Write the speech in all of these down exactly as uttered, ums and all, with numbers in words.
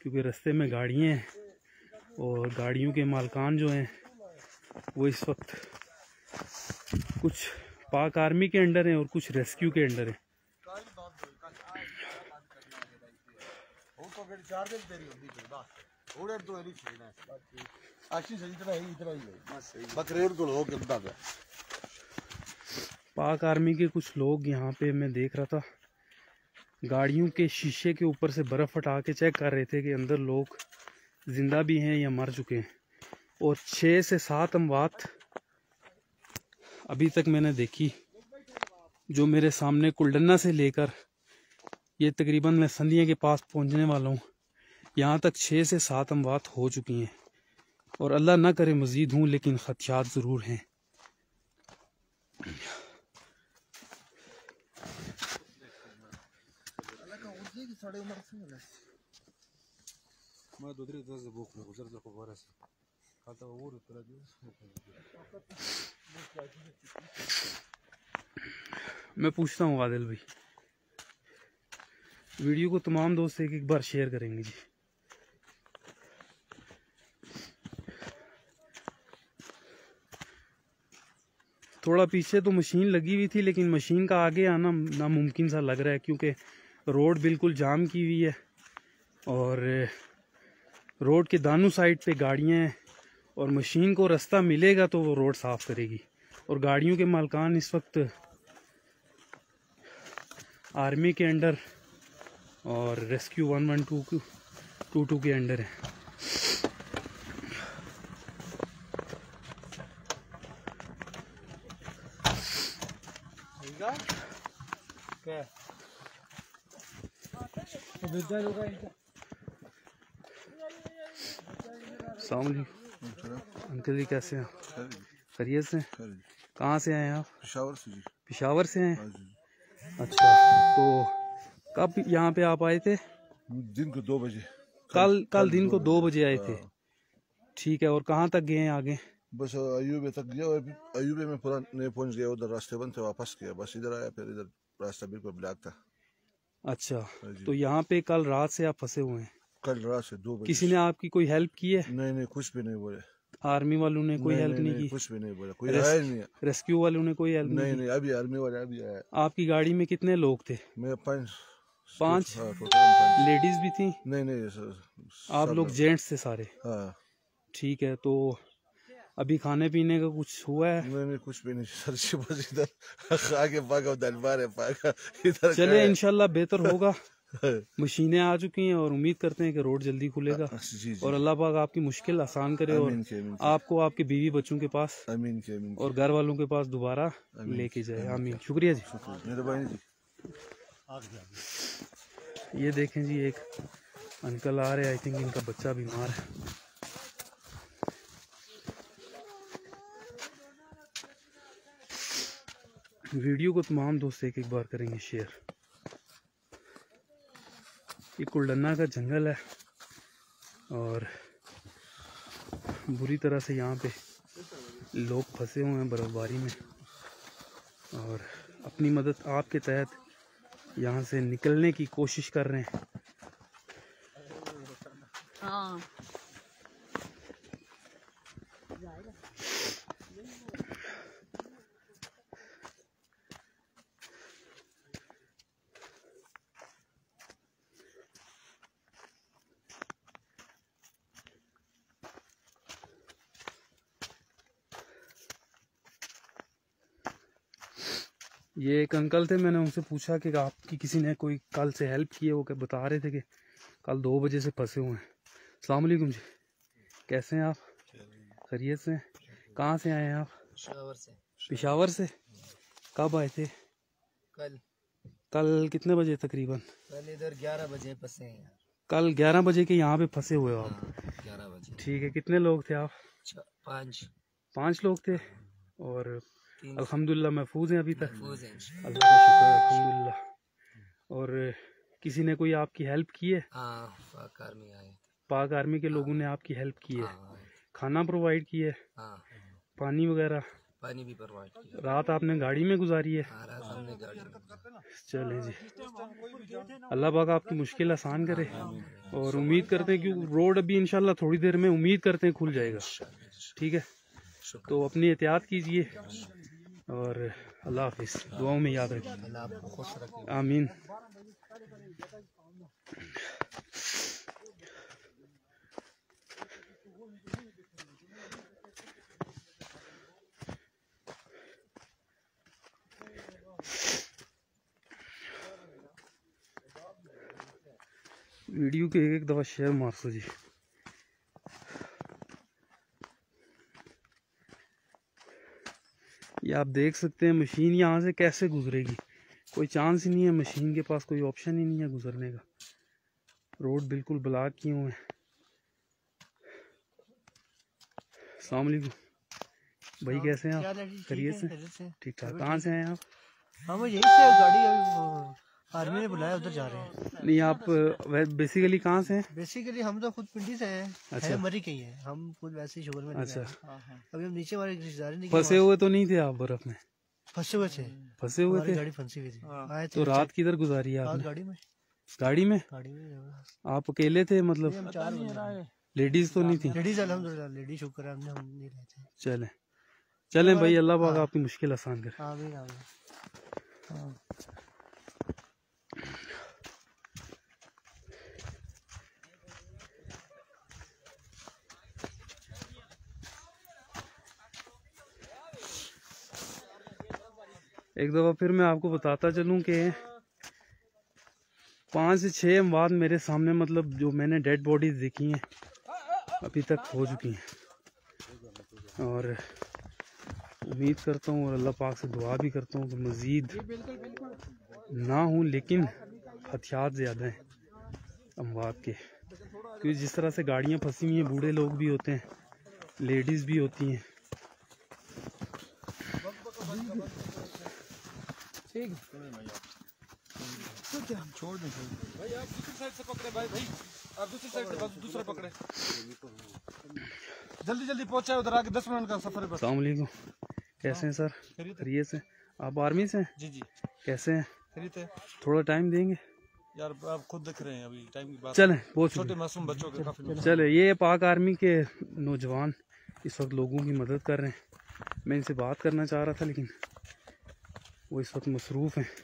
क्योंकि रास्ते में गाड़ियाँ हैं और गाड़ियों के मालकान जो हैं वो इस वक्त कुछ पाक आर्मी के अंडर हैं और कुछ रेस्क्यू के अंडर हैं। पाक आर्मी के कुछ लोग यहाँ पे मैं देख रहा था गाड़ियों के शीशे के ऊपर से बर्फ़ हटा के चेक कर रहे थे कि अंदर लोग जिंदा भी हैं या मर चुके हैं। और छः से सात अमवात अभी तक मैंने देखी, जो मेरे सामने कुलडन्ना से लेकर ये तकरीबन मैं संधिया के पास पहुंचने वाला हूँ, यहाँ तक छः से सात अमवात हो चुकी हैं। और अल्लाह ना करे मज़ीद हूँ, लेकिन ख़दशात ज़रूर हैं। मैं पूछता हूँ आदिल भाई, वीडियो को तमाम दोस्त एक एक बार शेयर करेंगे जी। थोड़ा पीछे तो मशीन लगी हुई थी, लेकिन मशीन का आगे आना नामुमकिन सा लग रहा है क्योंकि रोड बिल्कुल जाम की हुई है और रोड के दानों साइड पे गाड़ियां हैं और मशीन को रास्ता मिलेगा तो वो रोड साफ़ करेगी। और गाड़ियों के मालकान इस वक्त आर्मी के अंडर और rescue one one two two two के अंडर है। अंकल जी कैसे हैं? खैरियत से? कहाँ से आए हैं आप? पेशावर से जी। पेशावर से हैं? अच्छा, तो कब यहाँ पे आप आए थे? दिन को दो बजे। कल कल दिन को दो बजे आए थे। ठीक है, और कहाँ तक गए हैं आगे? बस अयूबे तक गया, अयूबे में पूरा नहीं पहुँच गया, उधर रास्ते बंद थे, वापस गया, बस इधर आया, फिर इधर रास्ता बिल्कुल ब्लॉक था। अच्छा, तो यहाँ पे कल रात से आप फंसे हुए हैं? कल रात से दो बजे। किसी ने आपकी कोई हेल्प की है? नहीं नहीं, कुछ भी नहीं बोले। आर्मी वालों ने कोई हेल्प नहीं की? कुछ भी नहीं बोला, कोई आया नहीं। रेस्क्यू वालों ने कोई हेल्प नहीं की? नहीं, अभी आर्मी वाले अभी आया। आपकी गाड़ी में कितने लोग थे? मैं पाँच पाँच लेडीज भी थी? नहीं नहीं, आप लोग जेंट्स थे सारे? हाँ। ठीक है, तो अभी खाने पीने का कुछ हुआ है? नहीं नहीं, कुछ भी नहीं सर, बस इधर आगे भागा, दरबार है इधर। चले इंशाल्लाह बेहतर होगा। मशीनें आ चुकी हैं और उम्मीद करते हैं कि रोड जल्दी खुलेगा। जी जी। और अल्लाह पाक आपकी मुश्किल आसान करे और आपको आपके बीवी बच्चों के पास आमीन के आमीन और घर वालों के पास दोबारा लेके जाए। आमीन। शुक्रिया जी, मेहरबानी जी। ये देखें जी, एक अंकल आ रहे हैं, आई थिंक इनका बच्चा बीमार है। वीडियो को तमाम दोस्त एक एक बार करेंगे शेयर। ये कुलडन्ना का जंगल है और बुरी तरह से यहाँ पे लोग फंसे हुए हैं बर्फबारी में और अपनी मदद आपके तहत यहाँ से निकलने की कोशिश कर रहे हैं। हाँ। ये एक अंकल थे, मैंने उनसे पूछा कि आपकी किसी ने कोई कल से हेल्प की है? वो क्या बता रहे थे कि कल दो बजे से फंसे हुए हैं। अस्सलाम वालेकुम जी, कैसे हैं आप? खैरियत से? कहाँ से आए हैं आप? पेशावर से। पेशावर से? कब आए थे? कल। कल कितने बजे तकरीबन? कल इधर ग्यारह बजे फंसे हैं। कल ग्यारह बजे के यहाँ पे फंसे हुए हो आप? ग्यारह बजे। ठीक है, कितने लोग थे आप? पाँच। पाँच लोग थे और अल्हम्दुलिल्लाह महफूज हैं अभी तक? अल्लाह का शुक्र है, अल्हम्दुलिल्लाह। और किसी ने कोई आपकी हेल्प की है? हाँ, पाक आर्मी आए। पाक आर्मी के लोगों ने आपकी हेल्प की है? खाना प्रोवाइड की है? हाँ। पानी वगैरह? पानी भी प्रोवाइड किया। रात आपने गाड़ी में गुजारी है? हाँ, रात हमने गाड़ी में। चलें जी, अल्लाह पाक आपकी मुश्किल आसान करे और उम्मीद करते हैं कि रोड अभी इंशाल्लाह थोड़ी देर में उम्मीद करते हैं खुल जाएगा। ठीक है, तो अपनी एहतियात कीजिए और अल्लाह हाफिज़, दुआओं में याद रखिए। आमीन। वीडियो के एक एक दफ़ा शेयर मार सो जी। ये आप देख सकते हैं मशीन यहाँ से कैसे गुजरेगी, कोई चांस ही नहीं है, मशीन के पास कोई ऑप्शन ही नहीं है गुजरने का। रोड बिल्कुल ब्लॉक किए हुए हैं। अस्सलाम वालेकुम भाई, कैसे हैं आप? खैरियत से? ठीक ठाक। कहाँ से हैं आप? हम यही से गाड़ी अभी आर्मी ने बुलाया, उधर जा रहे हैं। नहीं, आप बेसिकली कहाँ से हैं? बेसिकली हम तो खुद पिंडी से हैं। अच्छा। है मरी के ही है, हम खुद वैसे ही शुगर में नहीं अच्छा। गए। अभी हम नीचे वाले रिश्तेदार नहीं फंसे हुए तो नहीं थे आप बर्फ में? फंसे हुए थे, फंसे हुए थे। गाड़ी फंसी हुई थी। आए थे तो रात किधर गुजारी है रात आपने? गाड़ी में। गाड़ी में? गाड़ी में आप अकेले थे मतलब? हम चार बंदे। लेडीज तो नहीं थी? लेडीज अल्हम्दुलिल्लाह लेडीज शुक्र है, हमने हम नहीं रहे थे। चलें चलें भाई, अल्लाह पाक आपकी मुश्किल आसान करे। आमीन आमीन। हाँ। एक दफ़ा फिर मैं आपको बताता चलूं कि पाँच से छः अमवात मेरे सामने, मतलब जो मैंने डेड बॉडीज देखी हैं अभी तक हो चुकी हैं, और उम्मीद करता हूँ और अल्लाह पाक से दुआ भी करता हूँ कि मज़ीद ना हूँ, लेकिन हथियात ज़्यादा हैं अमवात के, क्योंकि जिस तरह से गाड़ियाँ फंसी हुई हैं, बूढ़े लोग भी होते हैं, लेडीज़ भी होती हैं। ठीक है, हम छोड़ दें भाई, आप दूसरी साइड से पकड़े भाई भाई आप दूसरी साइड से, बस दूसरा पकड़े, जल्दी जल्दी पहुंचा उधर आगे, दस मिनट का सफर है बस। अस्सलाम वालेकुम, कैसे हैं सर? खैरियत से? आप आर्मी से हैं? जी जी। कैसे हैं? खैरियत है। थोड़ा टाइम देंगे यार, आप खुद देख रहे हैं अभी टाइम की बात। चलें, बहुत छोटे मासूम बच्चों के काफी। चले, ये पाक आर्मी के नौजवान इस वक्त लोगों की मदद कर रहे हैं। मैं इनसे बात करना चाह रहा था लेकिन वो इस वक्त मसरूफ़ हैं,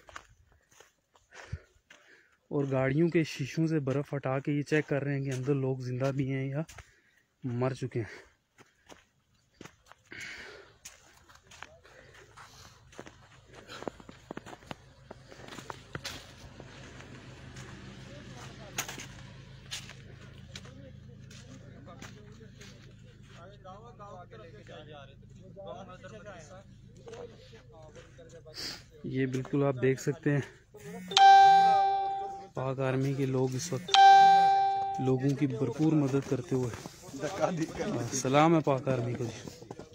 और गाड़ियों के शीशों से बर्फ़ हटा के ये चेक कर रहे हैं कि अंदर लोग ज़िंदा भी हैं या मर चुके हैं। ये बिल्कुल आप देख सकते हैं पाक आर्मी के लोग इस वक्त लोगों की भरपूर मदद करते हुए। सलाम है पाक आर्मी को जी।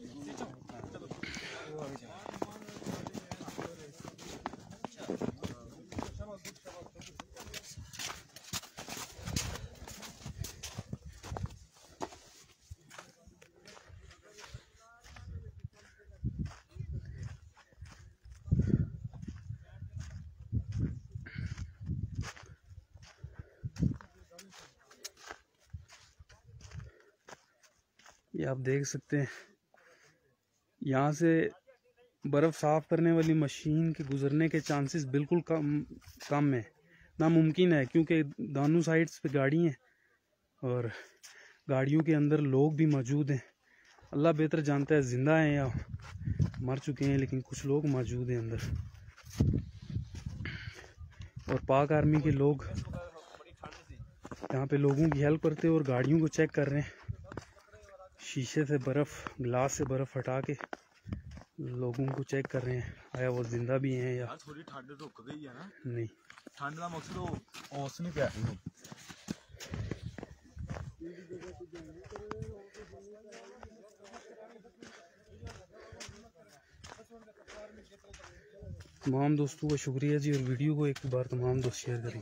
ये आप देख सकते हैं, यहाँ से बर्फ़ साफ़ करने वाली मशीन के गुज़रने के चांसेस बिल्कुल कम कम है, नामुमकिन है, क्योंकि दोनों साइड्स पे गाड़ी हैं और गाड़ियों के अंदर लोग भी मौजूद हैं। अल्लाह बेहतर जानता है ज़िंदा हैं या मर चुके हैं, लेकिन कुछ लोग मौजूद हैं अंदर। और पाक आर्मी के लोग यहाँ पे लोगों की हेल्प करते हैं और गाड़ियों को चेक कर रहे हैं, शीशे से बर्फ़, ग्लास से बर्फ़ हटा के लोगों को चेक कर रहे हैं आया वो जिंदा भी हैं या थोड़ी ठंड रुक गई है ना। नहीं। ठंड का मकसद औस नहीं पिया। तमाम दोस्तों का शुक्रिया जी, और वीडियो को एक बार तमाम दोस्त शेयर करें।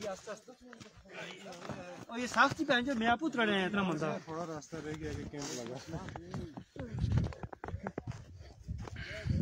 और ये साख्ती पहन जो मैं आपको उतरने हैं इतना मजा। थोड़ा रास्ता रह गया कि कैंप लगा।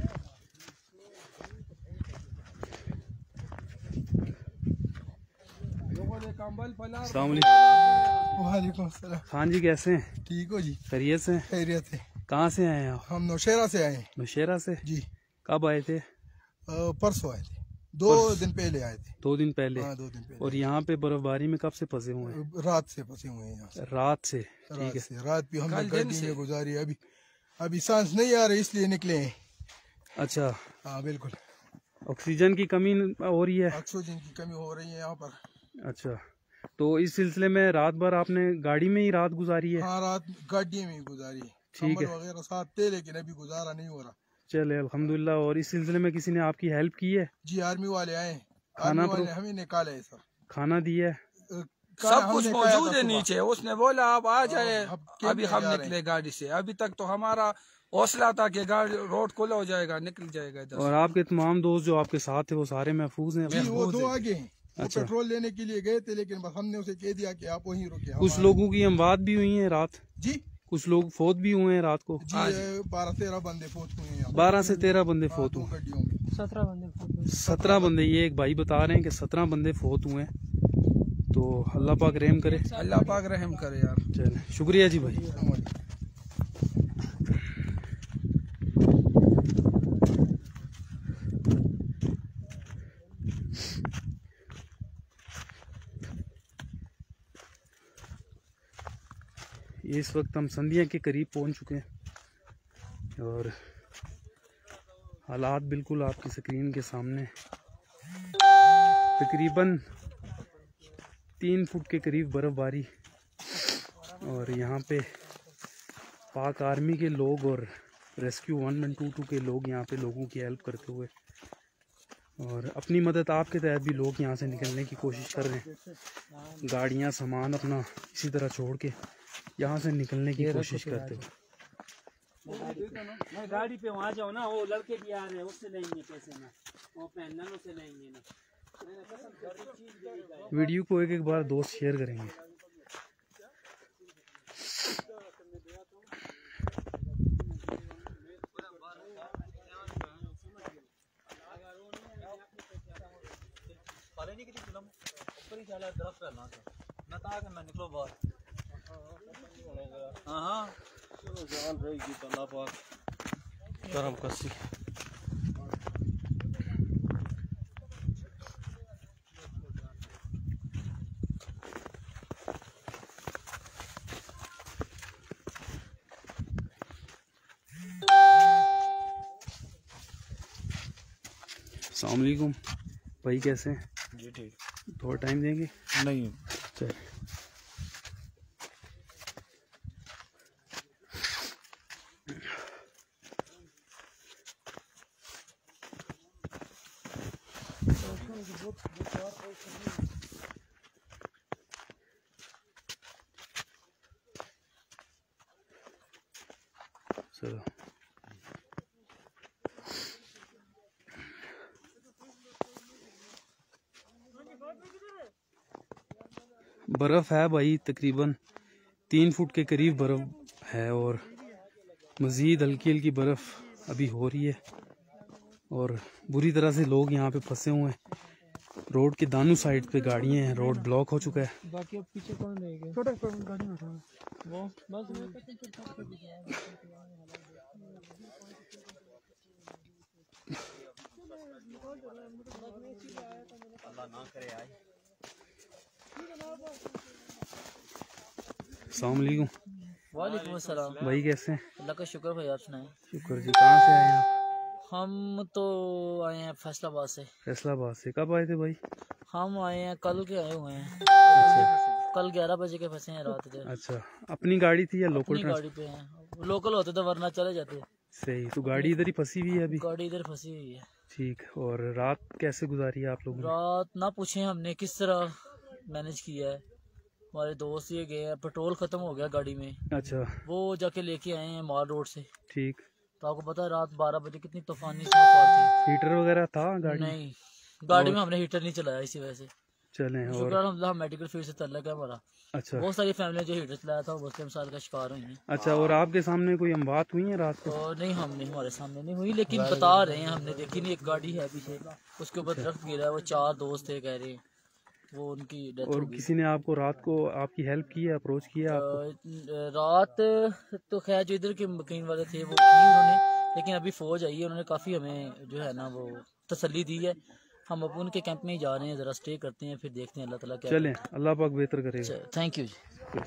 अस्सलाम वालेकुम। वालेकुम सलाम। खान जी कैसे हैं? ठीक हो जी? खैरियत से? खैरियत है। कहाँ से आए हैं आप? हम नौशेरा से आए हैं। नौशेरा से? जी। कब आए थे? अ, परसों आए थे, दो परस... दिन पहले आए थे। दो दिन पहले? हाँ, दो दिन पहले। और यहाँ पे बर्फबारी में कब से फंसे हुए हैं? रात से फंसे हुए हैं यहाँ से। रात से? रात से। रात भी हमने गाड़ी में गुजारी। अभी अभी सांस नहीं आ रही इसलिए निकले हैं। अच्छा। हाँ बिल्कुल। ऑक्सीजन की कमी हो रही है? ऑक्सीजन की कमी हो रही है यहाँ पर। अच्छा, तो इस सिलसिले में रात भर आपने गाड़ी में ही रात गुजारी है? हाँ, रात गाड़ी में ही गुजारी है। ठीक है। वगैरह साथ थे लेकिन अभी गुजारा नहीं हो रहा। चले अल्हम्दुलिल्लाह। और इस सिलसिले में किसी ने आपकी हेल्प की है? जी, आर्मी वाले आए। खाना आर्मी वाले हमें निकाले है सर। खाना दिया है? सब कुछ मौजूद है नीचे। उसने बोला आप आ जाए, अभी हम निकले गाड़ी से। अभी तक तो हमारा हौसला था कि गाड़ी रोड खुला हो जाएगा, निकल जाएगा इधर। और आपके तमाम दोस्त जो आपके साथ थे वो सारे महफूज हैं? जी, वो दो आगे हैं। अच्छा। पेट्रोल लेने के लिए गए थे लेकिन बस हमने उसे कह दिया कि आप वहीं रुके। कुछ लोगों की अमवात भी हुई है रात? जी, कुछ लोग फोत भी हुए हैं रात को? जी, बारह तेरह बंदे फोत हुए हैं। बारह से तेरह बंदे फोत हुए? गाड़ियों में सत्रह बंदे। सत्रह बंदे। ये एक भाई बता रहे हैं कि सत्रह बंदे फोत हुए हैं। तो अल्लाह पाक रहम करे। अल्लाह पाक रहम करे यार। चले, शुक्रिया जी भाई। इस वक्त हम संधिया के करीब पहुंच चुके हैं और हालात बिल्कुल आपकी स्क्रीन के सामने। तकरीबन तीन फुट के करीब बर्फ़बारी और यहाँ पे पाक आर्मी के लोग और rescue one one two two के लोग यहाँ पे लोगों की हेल्प करते हुए और अपनी मदद आपके तहत भी लोग यहाँ से निकलने की कोशिश कर रहे हैं। गाड़ियाँ सामान अपना इसी तरह छोड़ के यहाँ से निकलने की कोशिश करते हुए। गाड़ी पे वहाँ जाओ ना, वो लड़के भी आ रहे हैं, उससे लेंगे पैसे ना, वो पैनल से लेंगे ना। वीडियो को एक एक बार दोस्त शेयर करेंगे। हाँ हाँ, गरम कसी अस्सलाम वालेकुम भाई, कैसे हैं? जी ठीक। थोड़ा टाइम देंगे? नहीं चल। चलो, बर्फ़ है भाई, तकरीबन तीन फुट के करीब बर्फ़ है और मज़ीद हल्की हल्की बर्फ़ अभी हो रही है और बुरी तरह से लोग यहाँ पे फंसे हुए हैं। रोड के दानू साइड पे गाड़ियाँ हैं, रोड ब्लॉक हो चुका है। बाकी अब पीछे कौन रहेगा? छोटा गाड़ी में उठा वो बस। अस्सलाम वालेकुम। वालेकुम अस्सलाम भाई, कैसे हैं? अल्लाह का शुक्र भाई, आप सुनाएं। शुक्र जी। कहाँ से आए हैं आप? हम तो आए हैं फैसलाबाद से। फैसलाबाद से कब आए थे भाई? हम आए हैं कल के आए हुए हैं। अच्छा। कल ग्यारह बजे के फंसे हैं रात के। अच्छा, अपनी गाड़ी थी या लोकल? अपनी गाड़ी पे हैं, लोकल होते तो वरना चले जाते। सही। तो गाड़ी इधर ही फंसी हुई है अभी? गाड़ी इधर फंसी हुई है। ठीक। और रात कैसे गुजारी है आप लोगों ने? रात ना पूछे हमने किस तरह मैनेज किया है। हमारे दोस्त ये गए हैं, पेट्रोल खत्म हो गया गाड़ी में। अच्छा। वो जाके लेके आए हैं माल रोड से। ठीक। तो आपको पता है रात बारह बजे कितनी तूफानी स्नोफॉल थी। हीटर वगैरह था गाड़ी? नहीं, गाड़ी में हमने हीटर नहीं चलाया इसी वजह से। चले। और शुक्र अल्हम्दुलिल्लाह मेडिकल फील्ड से तल्लक है हमारा। अच्छा। बहुत सारी फैमिली जो हीटर चलाया था वो मुस्लिम साल का शिकार हुई है। अच्छा। और आपके सामने कोई अमवात हुई है रात को? तो नहीं, हमने हमारे सामने नहीं हुई, लेकिन बता रहे हैं हमने देखी नहीं। एक गाड़ी है पीछे, उसके ऊपर दरख्त गिरा है, वो चार दोस्त थे कह रहे हैं। वो उनकी डेथ और हो गई। किसी ने आपको रात को आपकी हेल्प की है, अप्रोच किया आपको? अ, रात तो खैर जो इधर के मकीन वाले थे वो की उन्होंने, लेकिन अभी फौज आई है, उन्होंने काफ़ी हमें जो है ना वो तसल्ली दी है। हम अब उनके कैंप में ही जा रहे हैं, ज़रा स्टे करते हैं, फिर देखते हैं अल्लाह ताला क्या चलें, अल्लाह पाक बेहतर करेगा। Thank you ji.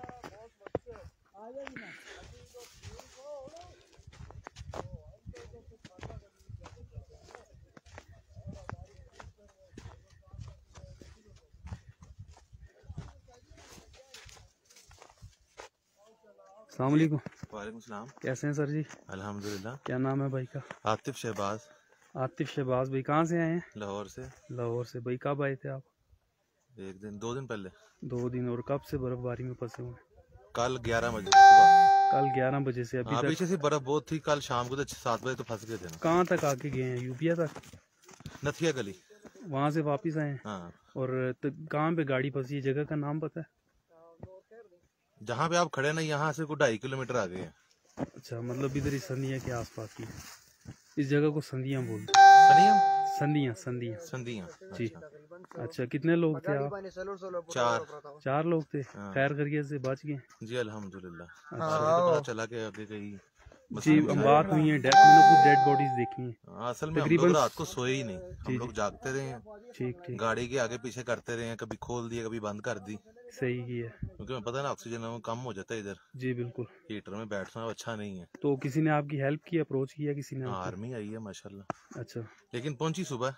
अस्सलाम वालेकुम। वालेकुम सलाम। कैसे हैं सर जी? अल्हम्दुलिल्लाह। क्या नाम है भाई का? आतिफ शहबाज। आतिफ शहबाज भाई कहाँ से आए हैं? लाहौर से। लाहौर से। भाई कब आए थे आप? एक दिन दो दिन पहले। दो दिन। और कब से बर्फबारी में फंसे हुए? कल ग्यारह बजे सुबह। कल ग्यारह बजे से अभी तक? पीछे से बर्फ बहुत थी, कल शाम को तो सात बजे तो फंस गए थे। कहाँ तक आके गए हैं? यूपिया तक? नथिया गली। वहाँ से वापिस आए हैं? हाँ। और कहाँ पे गाड़ी फंसी है? जगह का नाम पता है? जहाँ पे आप खड़े ना, यहाँ से कोई ढाई किलोमीटर आगे है। अच्छा, मतलब इधर ही संधिया के आसपास की है। इस जगह को संधिया बोलते हैं। संधिया संधिया संधिया जी। अच्छा, कितने लोग थे आप? चार। चार लोग थे। खैर करिए से बच गए? जी अल्हम्दुलिल्लाह। पता चला के आगे कहीं जी बात हुई है, डेथ मैंने कुछ डेड बॉडीज देखी हैं। असल में हम लोग रात को सोए ही नहीं, हम लोग जागते रहे हैं। ठीक ठीक। गाड़ी के आगे पीछे करते रहे हैं, कभी खोल दिया कभी बंद कर दी। सही की है, क्योंकि मैं पता है ना ऑक्सीजन कम हो जाता है इधर। जी बिल्कुल। हीटर में बैठना अच्छा नहीं है। तो किसी ने आपकी हेल्प की, अप्रोच किया किसी ने? आर्मी आई है माशाल्लाह। अच्छा, लेकिन पहुंची सुबह।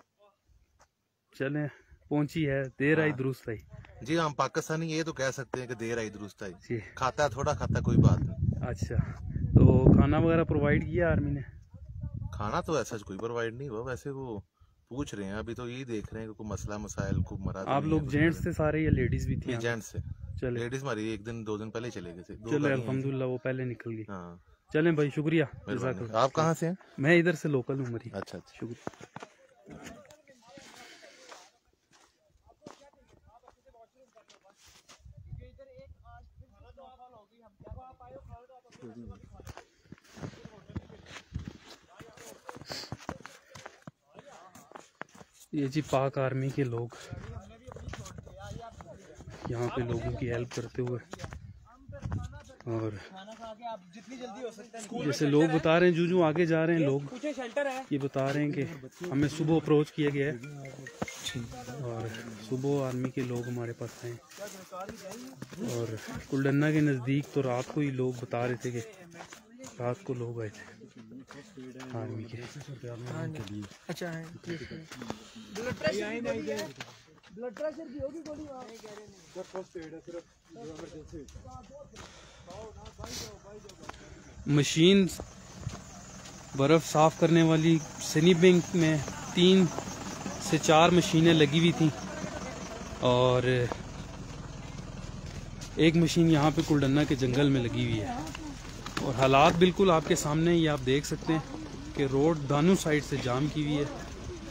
चले, पहुंची है, देर आई दुरुस्त आई। जी हम पाकिस्तानी ये तो कह सकते हैं कि देर आई दुरुस्त आई। जी। खाता है थोड़ा, खाता कोई बात नहीं। अच्छा, तो खाना वगैरह प्रोवाइड किया आर्मी ने? खाना तो ऐसा कोई प्रोवाइड नहीं हुआ, वैसे वो पूछ रहे हैं, अभी तो यही देख रहे हैं कि कोई मसला मसाइल को मरा। आप लोग जेंट्स थे सारे या लेडीज भी थी? जेंट्स से। चले, लेडीज हमारी एक दिन दो दिन पहले चले गए थे। चले अल्हम्दुलिल्लाह, वो पहले निकल गई। हाँ। चलें भाई, शुक्रिया। आप कहाँ से हैं? मैं इधर से लोकल हूँ मरी। अच्छा, शुक्रिया। ये जी पाक आर्मी के लोग यहाँ पे लोगों की हेल्प करते हुए, और जैसे लोग बता रहे हैं, जो जो आगे जा रहे हैं लोग ये बता रहे हैं कि हमें सुबह अप्रोच किया गया है, और सुबह आर्मी के लोग हमारे पास आए। और कुलडन्ना के नज़दीक तो रात को ही लोग बता रहे थे कि रात को लोग आए थे आर्मी के। अच्छा है। मशीन बर्फ़ साफ़ करने वाली सनी बैंक में तीन से चार मशीनें लगी हुई थी, और एक मशीन यहाँ पे कुलडन्ना के जंगल में लगी हुई है। और हालात बिल्कुल आपके सामने ही आप देख सकते हैं कि रोड दानू साइड से जाम की हुई है।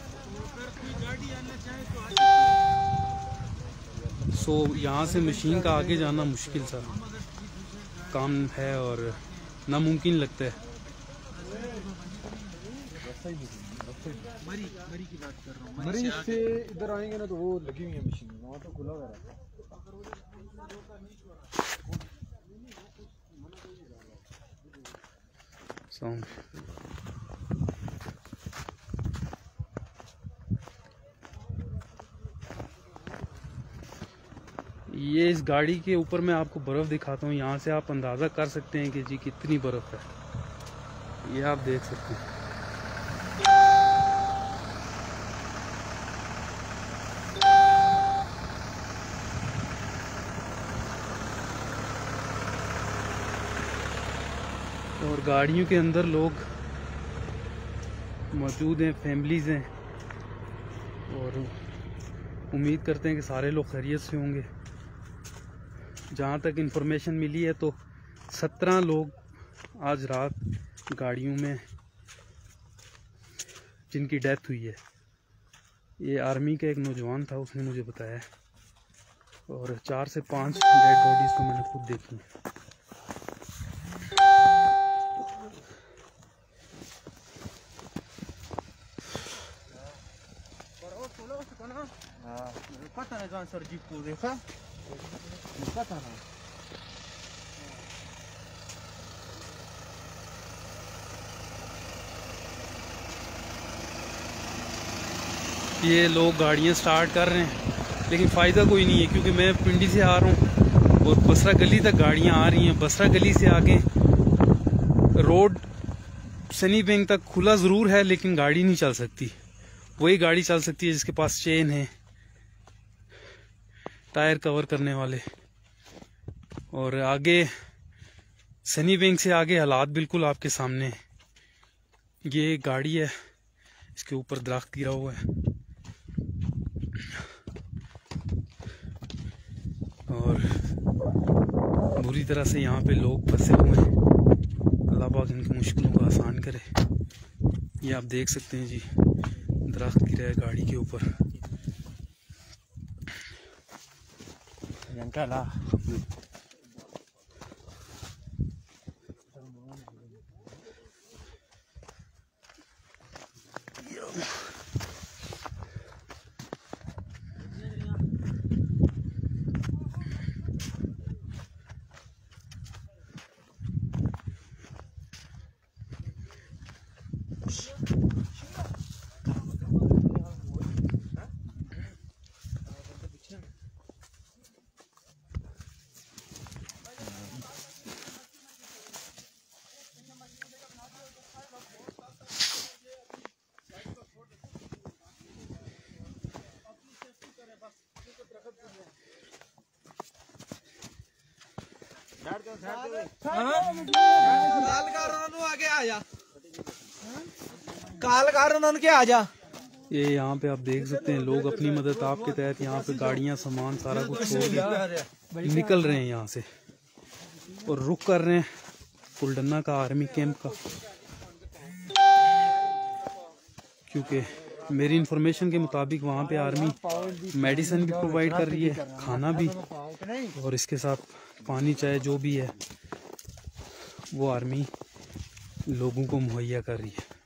सो यहाँ से मशीन का आगे जाना मुश्किल सा काम है और नामुमकिन लगता है। मरीज से इधर आएंगे ना तो वो लगी हुई है मशीन, वहाँ तो खुला हुआ है। ये इस गाड़ी के ऊपर मैं आपको बर्फ़ दिखाता हूँ, यहाँ से आप अंदाज़ा कर सकते हैं कि जी कितनी बर्फ़ है। ये आप देख सकते हैं। और गाड़ियों के अंदर लोग मौजूद हैं, फैमिलीज़ हैं, और उम्मीद करते हैं कि सारे लोग खैरियत से होंगे। जहाँ तक इन्फॉर्मेशन मिली है तो सत्रह लोग आज रात गाड़ियों में जिनकी डेथ हुई है। ये आर्मी का एक नौजवान था, उसने मुझे बताया, और चार से पाँच डेड बॉडीज़ को मैंने खुद देखी। पता सर जी को देखा उसका था ना। ये लोग गाड़ियाँ स्टार्ट कर रहे हैं लेकिन फ़ायदा कोई नहीं है, क्योंकि मैं पिंडी से आ रहा हूँ और बसरा गली तक गाड़ियाँ आ रही हैं। बसरा गली से आगे रोड सनी बैंक तक खुला ज़रूर है लेकिन गाड़ी नहीं चल सकती। वही गाड़ी चल सकती है जिसके पास चेन है, टायर कवर करने वाले। और आगे सनी बैंक से आगे हालात बिल्कुल आपके सामने है। ये एक गाड़ी है, इसके ऊपर दरख्त गिरा हुआ है और बुरी तरह से यहाँ पे लोग फंसे हुए हैं। अल्लाह पाक इनकी मुश्किलों को आसान करे। ये आप देख सकते हैं जी, दरख्त गिरा है गाड़ी के ऊपर। ये यहाँ पे आप देख सकते हैं लोग अपनी मदद आपके तहत यहाँ पे गाड़ियाँ, सामान, सारा कुछ छोड़ के निकल रहे हैं यहाँ से और रुक कर रहे हैं कुलडन्ना का आर्मी कैंप का। क्योंकि मेरी इंफॉर्मेशन के मुताबिक वहाँ पे आर्मी मेडिसिन भी प्रोवाइड कर रही है, खाना भी, और इसके साथ पानी चाय जो भी है वो आर्मी लोगों को मुहैया कर रही है।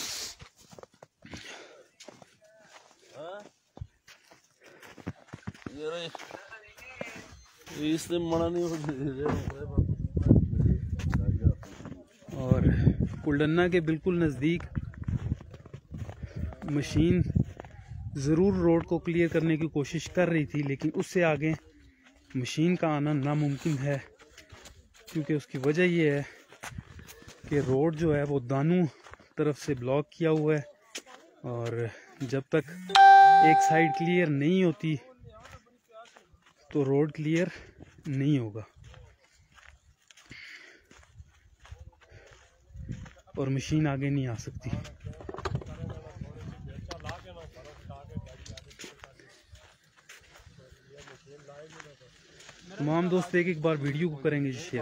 और कुलडन्ना के बिल्कुल नज़दीक मशीन ज़रूर रोड को क्लियर करने की कोशिश कर रही थी, लेकिन उससे आगे मशीन का आना नामुमकिन है। क्योंकि उसकी वजह ये है कि रोड जो है वो दानू तरफ से ब्लॉक किया हुआ है और जब तक एक साइड क्लियर नहीं होती तो रोड क्लियर नहीं होगा और मशीन आगे नहीं आ सकती। तमाम दोस्त एक एक बार वीडियो को करेंगे शेयर।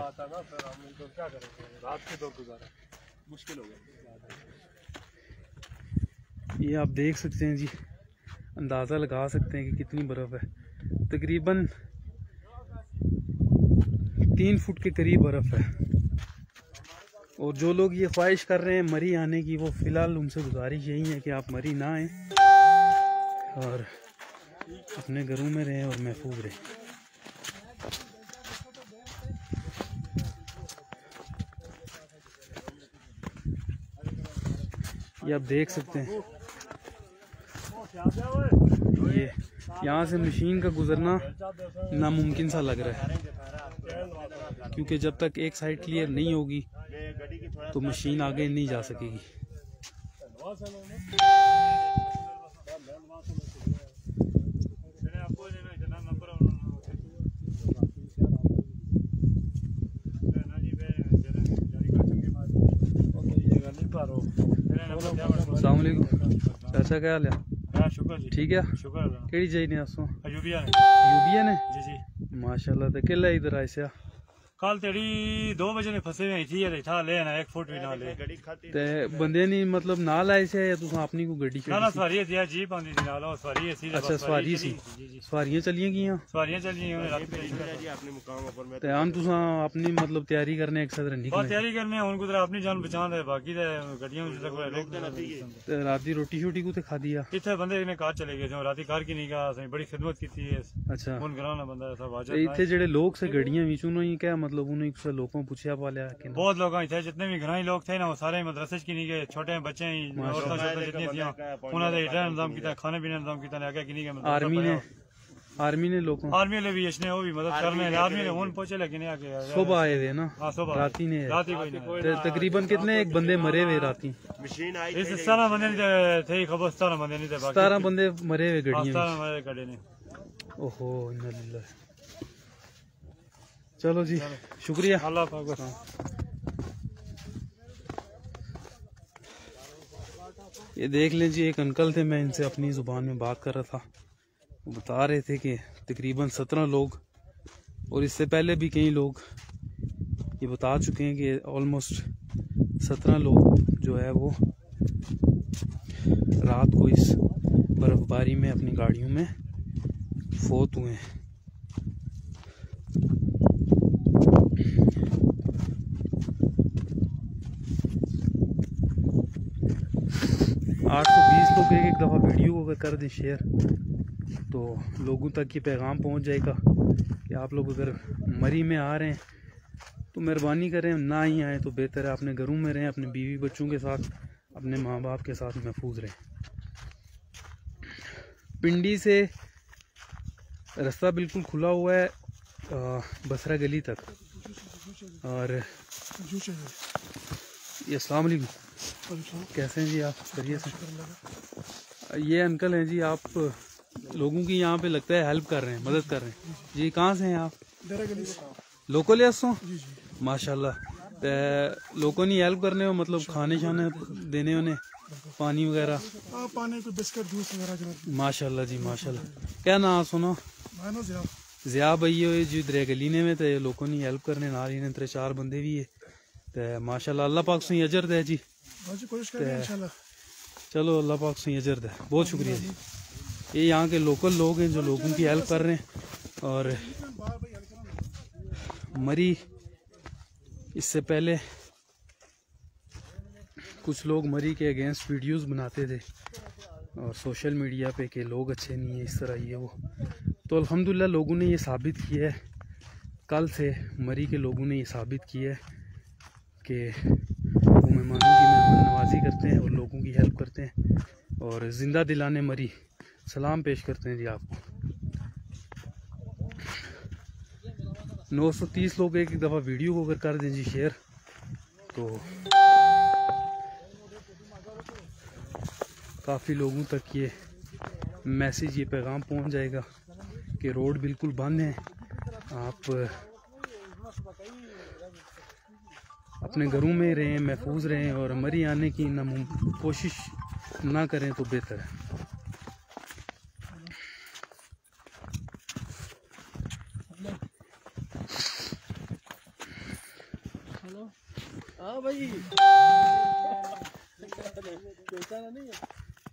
ये आप देख सकते हैं जी, अंदाज़ा लगा सकते हैं कि कितनी बर्फ़ है। तकरीबन तीन फुट के करीब बर्फ़ है। और जो लोग ये ख्वाहिश कर रहे हैं मरी आने की, वो फ़िलहाल उनसे गुजारिश यही है कि आप मरी ना आएँ और अपने घरों में रहें और महफूज रहें। ये आप देख सकते हैं, ये यहाँ से मशीन का गुजरना नामुमकिन सा लग रहा है, क्योंकि जब तक एक साइड क्लियर नहीं होगी तो मशीन आगे नहीं जा सकेगी। अस्सलाम वालेकुम चाचा, क्या हाल है? शुक्र जी, ठीक है, शुक्र है। केड़ी चाहिए ने आसो? यूबिया ने यूबिया ने जी जी माशाल्लाह। ते केला इधर आइसा कल तेरी दो बजे ने फसे हुए थी ये था ले ना एक फुट भी ना ले ते बंदे नहीं मतलब नाल आए से या तुम अपनी को गड्डी ना ना सवारी थी जीप आंदी थी नाल सवारी सी अच्छा सवारी सी सवारियां चलियां गियां सवारियां चलियां जी अपने मुकाम पर मैं ते हम तुसा अपनी मतलब तैयारी करने एक साथ निकले बस तैयारी करने हुन कुदरा अपनी जान बचान दे बाकी दे गड्डियां में तक रोक ते राती रोटी छोटी को ते खा दिया इथे बंदे ने कार चले गए थे राती कार की नहीं का सही बड़ी खिदमत की थी अच्छा फोन कराना बंदा सब आ जाए इथे जेडे लोग से गड्डियां विचों नहीं क्या मतलब उन्हें कुछ लोगों पूछया पालिया कि बहुत लोग थे जितने भी घराई लोग थे ना वो सारे मदरसे की नहीं गए छोटे बच्चे ही औरतें छोटे जितनी थी उन्होंने रहने इंतजाम किया खाने पीने इंतजाम किया आगे की नहीं गए आर्मी ने आर्मी ने लोगों आर्मी ने भी इसने वो भी मदद करने आर्मी ने फोन पहुंचे लेकिन आके सुबह आए थे ना हां सुबह राती ने राती कोई नहीं तकरीबन कितने एक बंदे मरे हुए राती मशीन आई इस सतारह बंदे नहीं थे खबर सतारह बंदे नहीं थे बाकी सतारह बंदे मरे हुए गड्डियां सतारह मरे गड्डी ने ओहो इन्ना लिल्लाह चलो जी शुक्रिया अल्लाह पाक ये देख लें जी एक अंकल थे मैं इनसे अपनी जुबान में बात कर रहा था वो बता रहे थे कि तकरीबन सत्रह लोग और इससे पहले भी कई लोग ये बता चुके हैं कि ऑलमोस्ट सत्रह लोग जो है वो रात को इस बर्फबारी में अपनी गाड़ियों में फोत हुए हैं। आठ सौ बीस लोग एक एक दफ़ा वीडियो को अगर कर दें शेयर तो लोगों तक ये पैगाम पहुंच जाएगा कि आप लोग अगर मरी में आ रहे हैं तो मेहरबानी करें ना ही आए तो बेहतर है अपने घरों में रहें अपने बीवी बच्चों के साथ अपने माँ बाप के साथ महफूज रहें। पिंडी से रास्ता बिल्कुल खुला हुआ है बसरा गली तक और ये अस्सलाम वालेकुम कैसे हैं जी आप करिए से ये अंकल हैं जी आप लोगों की यहाँ पे लगता है हेल्प कर रहे हैं मदद कर रहे हैं जी कहाँ से हैं आप लोकल यासों माशाल्लाह लोगों ने हेल्प करने हो मतलब खाने शाने देने उन्हें पानी वगैरह पानी को बिस्किट जूस वगैरह माशाल्लाह जी माशाल्लाह क्या नाम सुनो जिया भाई जी दरे गलीने में तो लोगों ने हेल्प करने नाल ही त्रै चार बंदे भी है तो माशाल्लाह अल्लाह पाक से अजर दे जी चलो अल्लाह पाक से अजर दे बहुत शुक्रिया जी। ये यहाँ के लोकल लोग हैं जो लोगों की हेल्प कर रहे हैं और मरी इससे पहले कुछ लोग मरी के अगेंस्ट वीडियोस बनाते थे और सोशल मीडिया पे के लोग अच्छे नहीं है इस तरह ये वो तो अल्हम्दुलिल्लाह लोगों ने ये साबित किया है कल से मरी के लोगों ने ये साबित किया है कि वो मेहमानों की मेहमान नवाजी करते हैं और लोगों की हेल्प करते हैं और ज़िंदा दिलाने मरी सलाम पेश करते हैं जी आपको। नौ सौ तीस लोग एक एक दफ़ा वीडियो को अगर कर दें जी शेयर तो काफ़ी लोगों तक ये मैसेज ये पैगाम पहुंच जाएगा कि रोड बिल्कुल बंद है आप अपने घरों में रहें महफूज रहें और मरी आने की ना कोशिश ना करें तो बेहतर है। हेलो हाँ भाई नहीं है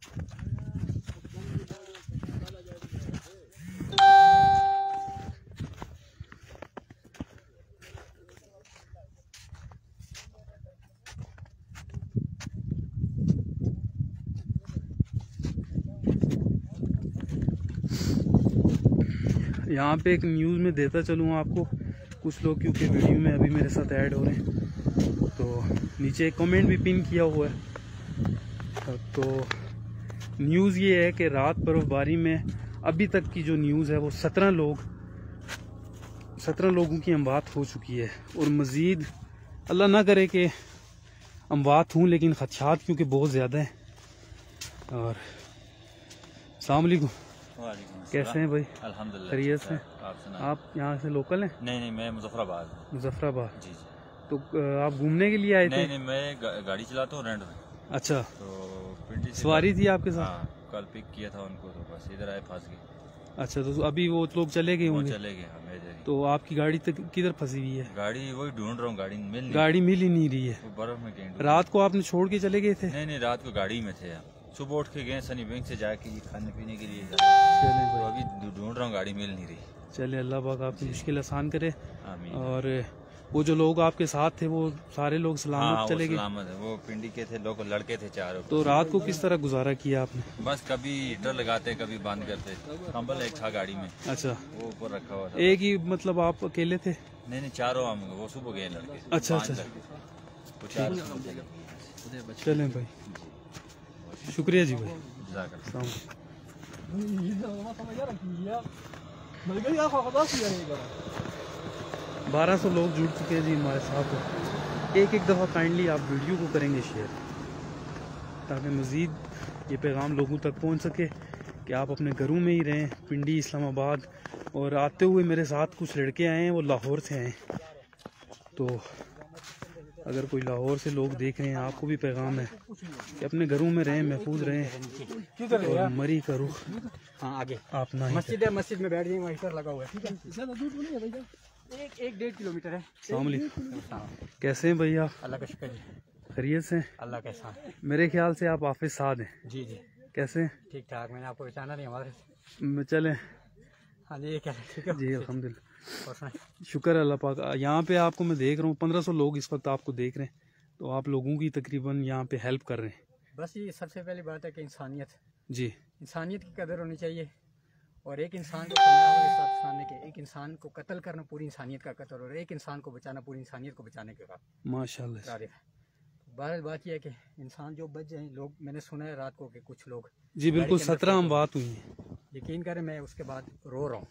यहाँ पे एक न्यूज़ में देता चलूँ आपको कुछ लोग क्योंकि वीडियो में अभी मेरे साथ ऐड हो रहे हैं तो नीचे एक कमेंट भी पिन किया हुआ है। तो न्यूज़ ये है कि रात बर्फबारी में अभी तक की जो न्यूज़ है वो सत्रह लोग सत्रह लोगों की अमवात हो चुकी है और मज़ीद अल्लाह ना करे कि अमवात हूँ लेकिन खदशात क्योंकि बहुत ज़्यादा हैं। और अस्सलाम वालेकुम कैसे हैं भाई? अल्हम्दुलिल्लाह खैरियत से। आप यहाँ से लोकल हैं? नहीं नहीं मैं मुजफ्फराबाद मुजफ्फराबाद जी जी। तो आप घूमने के लिए आए थे? नहीं नहीं मैं गा, गाड़ी चलाता हूँ रेंट में। अच्छा तो पिंडी सवारी थी आपके साथ? हाँ, कल पिक किया था उनको तो बस इधर आए फंस गए। अच्छा, तो अभी वो लोग चले गए वो होंगे? चले गए हमें इधर ही। तो आपकी गाड़ी तक किधर फंसी हुई है? गाड़ी वही ढूंढ रहा हूँ, गाड़ी मिल नहीं गाड़ी मिल ही नहीं रही है। वो बर्फ में कहीं डूब- रात को आपने छोड़ के चले गए थे? नहीं नहीं, रात को गाड़ी में थे हम। सुबह उठ के गए सनी बैंक से जाके ये खाने पीने के लिए। चले तो भाई, अभी ढूंढ रहा हूँ, गाड़ी मिल नहीं रही। चले, अल्लाह पाक आपकी मुश्किल आसान करे। आमीन। और वो जो लोग आपके साथ थे वो सारे लोग सलामत हाँ, चले वो गए? सलामत है। वो पिंडी के थे लोग, लड़के थे चारों। तो रात को किस तरह गुजारा किया आपने? बस कभी हीटर लगाते कभी बंद करते। कंबल एक था गाड़ी में, अच्छा, वो ऊपर रखा हुआ था। एक ही मतलब आप अकेले थे? नहीं नहीं, चारों हम, वो सुबह गए लड़के। अच्छा पांच अच्छा, लड़के। वो चारों सुबह गए। चलें भाई, शुक्रिया जी भाई। जज़ाकल्लाह। बारह सौ लोग जुड़ चुके हैं जी हमारे साथ। एक एक दफ़ा काइंडली आप वीडियो को करेंगे शेयर, ताकि मज़ीद ये पैगाम लोगों तक पहुंच सके कि आप अपने घरों में ही रहें। पिंडी, इस्लामाबाद। और आते हुए मेरे साथ कुछ लड़के आए हैं, वो लाहौर से आए हैं। तो अगर कोई लाहौर से लोग देख रहे हैं, आपको भी पैगाम है कि अपने घरों में रहें, महफूज रहें। और मरी का रुख हाँ आगे आप ना ही मस्जिद है, मस्जिद में बैठ जाएंगे, वहीं पर लगा हुआ है। ठीक है, ज्यादा दूर नहीं है भैया, एक एक डेढ़ किलोमीटर है। अस्सलाम वालेकुम, कैसे हैं भैया? अल्लाह का शुक्र है, खैरियत से? अल्लाह का एहसान। मेरे ख्याल से आप हाफिज साद हैं। जी जी, कैसे? ठीक ठाक। मैंने आपको पहचाना नहीं हमारे। म- चलें हाँ जी, ये क्या है? ठीक है जी, अल्हम्दुलिल्लाह, और सुनाइए। शुक्र है अल्लाह पाक। यहाँ पे आपको मैं देख रहा हूँ, पंद्रह सौ लोग इस वक्त आपको देख रहे हैं। तो आप लोगों की तकरीबन यहाँ पे हेल्प कर रहे हैं। बस ये सबसे पहली बात है कि इंसानियत, जी, इंसानियत की कदर होनी चाहिए। और एक इंसान को सामने के एक इंसान को कत्ल करना पूरी इंसानियत का कत्ल, और एक इंसान को बचाना पूरी इंसानियत को बचाने के बाद माशाल्लाह। तारीफ है। बहरहाल बात यह है कि इंसान जो बच जाए, लोग मैंने सुना है रात को कि कुछ लोग, जी बिल्कुल, सत्रह हम बात हुई है। यकीन करें मैं उसके बाद रो रहा हूँ।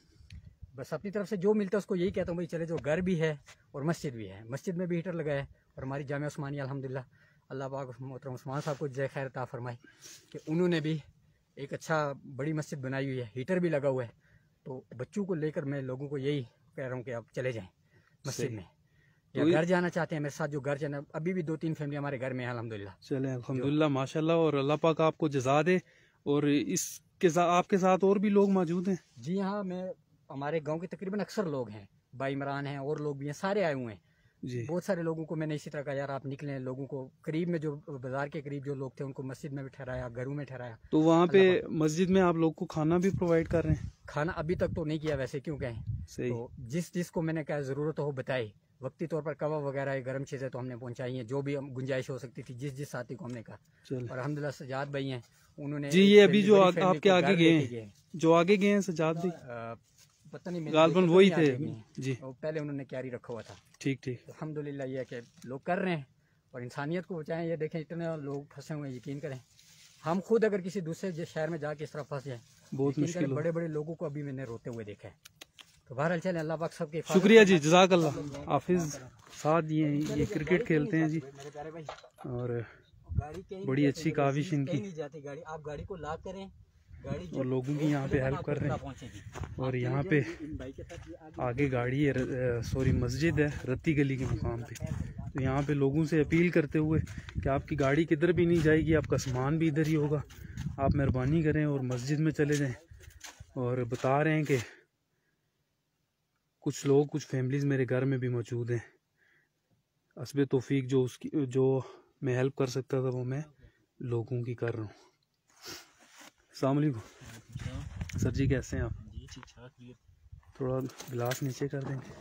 बस अपनी तरफ से जो मिलता है उसको यही कहता हूँ, भाई चले जो घर भी है और मस्जिद भी है। मस्जिद में भी हीटर लगा है, और हमारी जामिया उस्मानिया अल्हम्दुलिल्लाह, अल्लाह पाक मोहतरम उस्मान साहब को जय खैर अता फरमाए कि उन्होंने भी एक अच्छा बड़ी मस्जिद बनाई हुई है, हीटर भी लगा हुआ है। तो बच्चों को लेकर मैं लोगों को यही कह रहा हूँ कि आप चले जाएं मस्जिद में, या घर जाना चाहते हैं मेरे साथ, जो घर जाना, अभी भी दो तीन फैमिली हमारे घर में है अल्हम्दुलिल्लाह। चले अल्हम्दुलिल्लाह, माशाल्लाह। और अल्लाह पाक आपको जज़ा दे। और इसके साथ आपके साथ और भी लोग मौजूद हैं? जी हाँ, मैं हमारे गांव के तकरीबन अक्सर लोग हैं, भाई इमरान हैं और लोग भी हैं, सारे आए हुए हैं जी। बहुत सारे लोगों को मैंने इसी तरह का, यार आप निकलें, लोगों को करीब में जो बाजार के करीब जो लोग थे उनको मस्जिद में भी ठहराया, घरों में ठहराया। तो वहाँ पे मस्जिद में आप लोग को खाना भी प्रोवाइड कर रहे हैं? खाना अभी तक तो नहीं किया, वैसे क्यों कहें। सही। तो जिस जिसको मैंने क्या जरूरत हो बताई, वक्ती तौर पर कबाब वगैरह गर्म चीजें तो हमने पहुंचाई हैं, जो भी हम गुंजाइश हो सकती थी जिस जिस साथी को हमने कहा। और अल्हम्दुलिल्लाह सजाद भाई हैं, उन्होंने जी, ये अभी जो आपके आगे गए हैं, जो आगे गए हैं सजाद भाई, पता नहीं गालबन वही थे जी। पहले उन्होंने क्यारी रखा हुआ था। ठीक ठीक, अल्हम्दुलिल्लाह ये कि लोग कर रहे हैं और इंसानियत को बचाएं। ये देखें इतने लोग फंसे हुए हैं, यकीन करें हम खुद अगर किसी दूसरे शहर में जाके इस तरह फंस जाए बहुत मुश्किल। बड़े बड़े लोगों को अभी मैंने रोते हुए देखा है। तो बहरहाल चले, अल्लाह पाक सबके शुक्रिया जी, जज़ाकल्लाह। हाफिज साथ ये ये क्रिकेट खेलते हैं जी, और बड़ी अच्छी काविश इनकी, गाड़ी आप गाड़ी को ला करें, और लोगों की यहाँ पे हेल्प कर रहे हैं। और यहाँ पे आगे गाड़ी है, सॉरी मस्जिद है, रत्ती गली के मुकाम पे। तो यहाँ पे लोगों से अपील करते हुए कि आपकी गाड़ी किधर भी नहीं जाएगी, आपका सामान भी इधर ही होगा, आप मेहरबानी करें और मस्जिद में चले जाएं। और बता रहे हैं कि कुछ लोग, कुछ फैमिलीज़ मेरे घर में भी मौजूद हैं। हस्बे तौफीक जो उसकी जो मैं हेल्प कर सकता था वो मैं लोगों की कर रहा हूँ। अस्सलाम वालेकुम सर जी, कैसे हैं आप? जी ठीक ठाक। थोड़ा गिलास नीचे कर देंगे।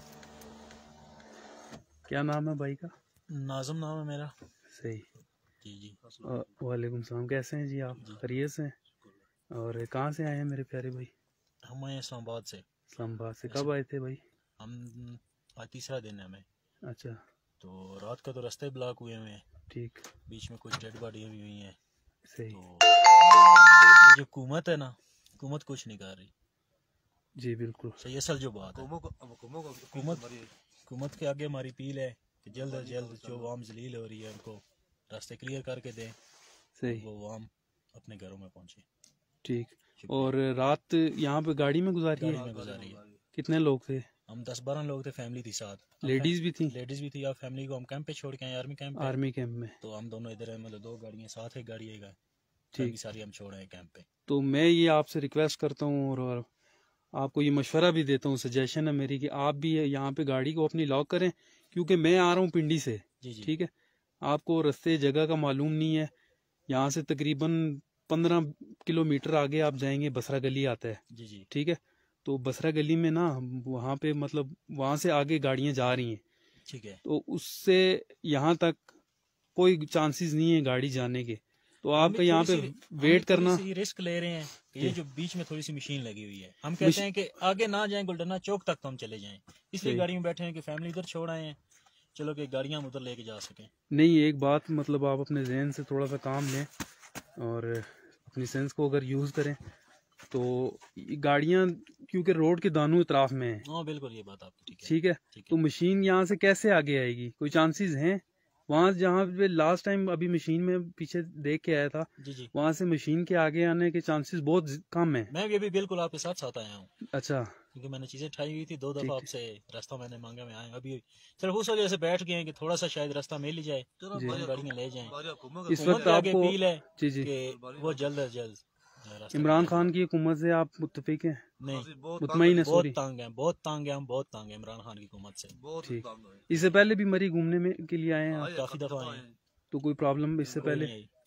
क्या नाम है भाई का? नाज़म नाम है मेरा। सही जी जी। वालेकुम सलाम, कैसे हैं जी आप? खैरियत से? और कहाँ से आए हैं मेरे प्यारे भाई? हम आए इस्लामाबाद से। इस्लामाबाद से कब आए थे भाई? हम आज तीसरा दिन है हमें। अच्छा। तो रात का तो रास्ते ब्लॉक हुए हुए हैं। ठीक। बीच में कुछ डेड बॉडी भी हुई हैं। सही। तो जो हुकूमत है ना, हुकूमत कुछ नहीं कर रही। जी बिल्कुल सही, असल जो बात है हुकूमत हुकूमत के आगे हमारी अपील है कि जल्द अज जल्द जो आवाम जलील हो रही है उनको रास्ते क्लियर करके दें। सही। वो आवाम अपने घरों में पहुंचे। ठीक। और रात यहाँ पे गाड़ी में गुजारी गाड़ी है? में गुजारी है। कितने लोग थे? हम दस बारह लोग थे, फैमिली थी साथ। लेडीज भी थी? लेडीज भी थी। आप फैमिली को हम कैंप पे छोड़ के आए, आर्मी कैंप पे। आर्मी कैंप में। तो हम दोनों इधर है, मतलब दो गाड़ियाँ साथ, एक गाड़ी है, ठीक। सारी हम छोड़ आए कैंप पे। तो मैं ये आपसे रिक्वेस्ट करता हूँ और आपको ये मशवरा भी देता हूँ, सजेशन है मेरी कि आप भी यहाँ पे गाड़ी को अपनी लॉक करें, क्योंकि मैं आ रहा हूँ पिंडी से, ठीक है, आपको रास्ते जगह का मालूम नहीं है। यहाँ से तकरीबन पंद्रह किलोमीटर आगे आप जाएंगे, बसरा गली आता है, ठीक है, तो बसरा गली में ना वहाँ पे मतलब वहाँ से आगे गाड़ियाँ जा रही हैं, ठीक है, तो उससे यहाँ तक कोई चांसेस नहीं है गाड़ी जाने के, तो आपका यहाँ पे वेट करना। रिस्क ले रहे हैं, ये जो बीच में थोड़ी सी मशीन लगी हुई है, हम कहते हैं कि आगे ना जाएं, गुलडना चौक तक तो हम चले जाएं, इसलिए गाड़ी में बैठे हैं कि फैमिली इधर छोड़ आए हैं, चलो कि गाड़ियां हम उधर लेके जा सकें। नहीं, एक बात मतलब आप अपने जहन से थोड़ा सा काम लें और अपनी सेंस को अगर यूज करें तो गाड़ियां, क्योंकि रोड के दानों इतराफ में है। हाँ बिल्कुल, ये बात आपकी ठीक है, ठीक है, ठीक है। तो मशीन यहाँ से कैसे आगे आएगी, कोई चांसेस हैं? वहाँ जहाँ पे लास्ट टाइम अभी मशीन में पीछे देख के आया था, वहाँ से मशीन के आगे आने के चांसेस बहुत कम है। मैं भी अभी बिल्कुल आपके साथ साथ आया हूँ। अच्छा, क्योंकि मैंने चीजें उठाई हुई थी, दो दफा आपसे रास्ता मैंने मांगा, मैं आया अभी, चलो उस वजह से बैठ गए कि थोड़ा सा शायद रास्ता मिल ही जाए, गाड़ियाँ ले जाए। इस वक्त आपको अपील है जी जी कि वो जल्द अज जल्द इमरान खान की हुकूमत से आप मुत्तफिक हैं? नहीं, मुतमईन है, बहुत तंग है, बहुत तंग है, हम बहुत तंग है इमरान खान की हुकूमत से। ठीक, इससे पहले भी मरी घूमने में के लिए आए हैं आप? काफी दफा आए हैं। तो कोई प्रॉब्लम इससे पहले?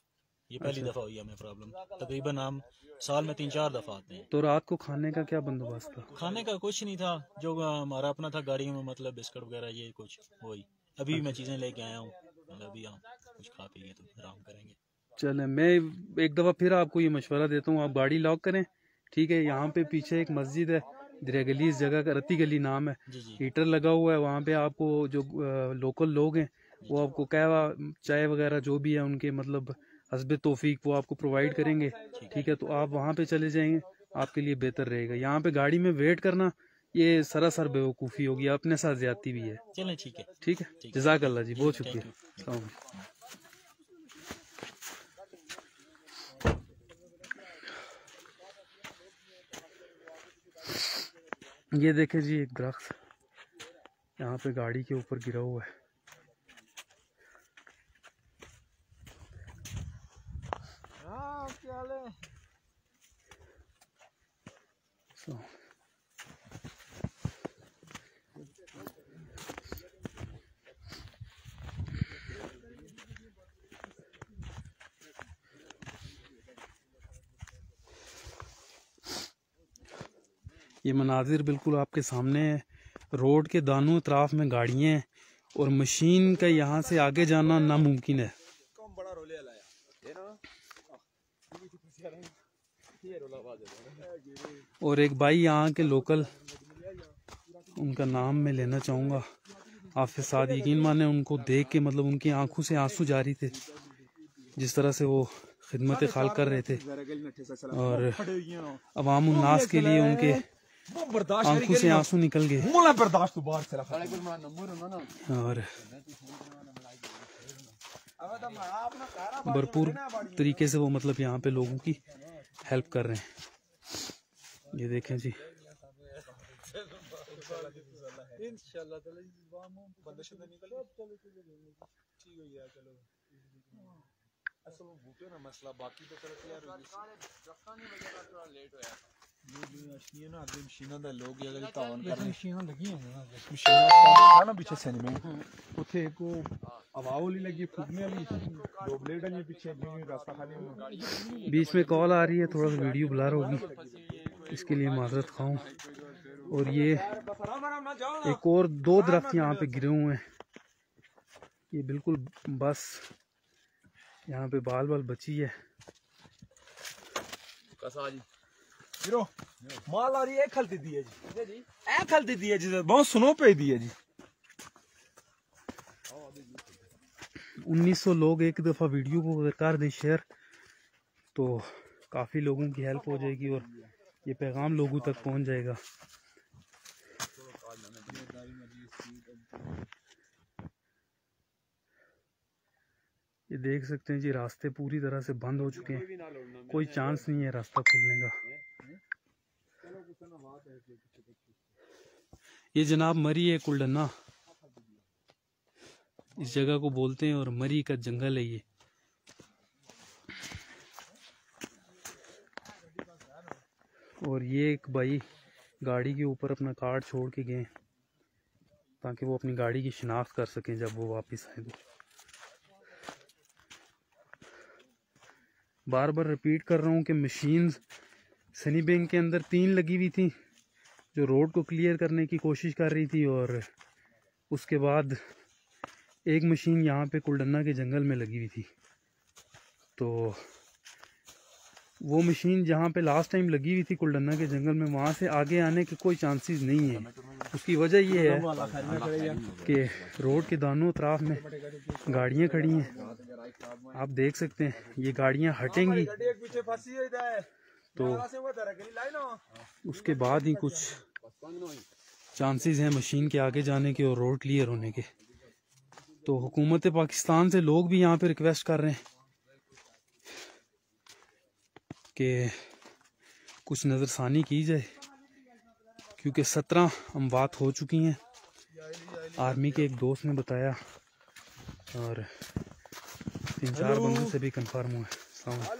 ये पहली दफा हुई है हमें प्रॉब्लम, तकरीबन हम साल में तीन चार दफा आते हैं। तो रात को खाने का क्या बंदोबस्त था? खाने का कुछ नहीं था, जो हमारा अपना था गाड़ी में, मतलब बिस्कुट वगैरह ये कुछ वही, अभी मैं चीजें लेके आया हूँ, मतलब अभी हम कुछ खा पी तो आराम करेंगे। चले, मैं एक दफ़ा फिर आपको ये मशवरा देता हूँ, आप गाड़ी लॉक करें, ठीक है। यहाँ पे पीछे एक मस्जिद है, दिरेगली, इस जगह का रत्ती गली नाम है, हीटर लगा हुआ है वहाँ पे। आपको जो आ, लोकल लोग हैं वो आपको कहवा चाय वगैरह जो भी है उनके मतलब हस्बे तौफीक वो आपको प्रोवाइड करेंगे, ठीक है। तो आप वहाँ पे चले जाएंगे, आपके लिए बेहतर रहेगा। यहाँ पे गाड़ी में वेट करना ये सरासर बेवकूफ़ी होगी, अपने साथ ज्यादती भी है। चलें, ठीक है, ठीक है, जज़ाकल्लाह जी, बहुत शुक्रिया। ये देखे जी, एक दरख्त यहाँ पे गाड़ी के ऊपर गिरा हुआ है। so. ये मनाजिर बिल्कुल आपके सामने है, रोड के दानों अतराफ में गाड़ियाँ हैं और मशीन का यहाँ से आगे जाना नामुमकिन है। और एक भाई यहाँ के लोकल, उनका नाम मैं लेना चाहूँगा, हाफिज साद, यकीन माने उनको देख के मतलब उनकी आंखों से आंसू जारी थे, जिस तरह से वो खिदमत खाल कर रहे थे और अवाम उन्नास के लिए उनके आंखों से आंसू निकल गए। और भरपूर तरीके से वो मतलब यहाँ पे लोगों की हेल्प कर रहे हैं। ये देखें जी, बीच में कॉल आ रही है, थोड़ा सा वीडियो ब्लर होगी, इसके लिए माजरत खाऊं। और ये एक और दो दरख्त यहाँ पे गिरे हुए हैं, ये बिल्कुल बस यहाँ पे बाल बाल बची है। माल आ रही है, खलती दी है जी, ए खलती दी है जी, बहुत सुनो पे दी है जी। उन्नीस सौ लोग एक दफ़ा वीडियो को कर दें शेयर तो काफ़ी लोगों की हेल्प हो जाएगी और ये पैगाम लोगों तक पहुंच जाएगा। ये देख सकते हैं जी, रास्ते पूरी तरह से बंद हो चुके हैं, कोई चांस नहीं है रास्ता खुलने का। ये जनाब मरी है कुलडन्ना, इस जगह को बोलते हैं, और मरी का जंगल है ये। और ये एक भाई गाड़ी के ऊपर अपना कार्ड छोड़ के गए ताकि वो अपनी गाड़ी की शिनाख्त कर सकें जब वो वापस आए। तो बार बार रिपीट कर रहा हूँ कि मशीन्स सनी बैंक के अंदर तीन लगी हुई थी जो रोड को क्लियर करने की कोशिश कर रही थी, और उसके बाद एक मशीन यहाँ पे कुलडन्ना के जंगल में लगी हुई थी। तो वो मशीन जहाँ पे लास्ट टाइम लगी हुई थी कुलडन्ना के जंगल में, वहाँ से आगे आने के कोई चांसेस नहीं है। उसकी वजह ये है कि रोड के दानों अतराफ में गाड़ियाँ खड़ी हैं, आप देख सकते हैं। ये गाड़ियाँ हटेंगी तो उसके बाद ही कुछ चांसेस हैं मशीन के आगे जाने के और रोड क्लियर होने के। तो हुकूमत पाकिस्तान से लोग भी यहाँ पे रिक्वेस्ट कर रहे हैं कि कुछ नज़रसानी की जाए, क्योंकि सत्रह अमवात हो चुकी हैं। आर्मी के एक दोस्त ने बताया और तीन चार बंदों से भी कंफर्म हुआ है।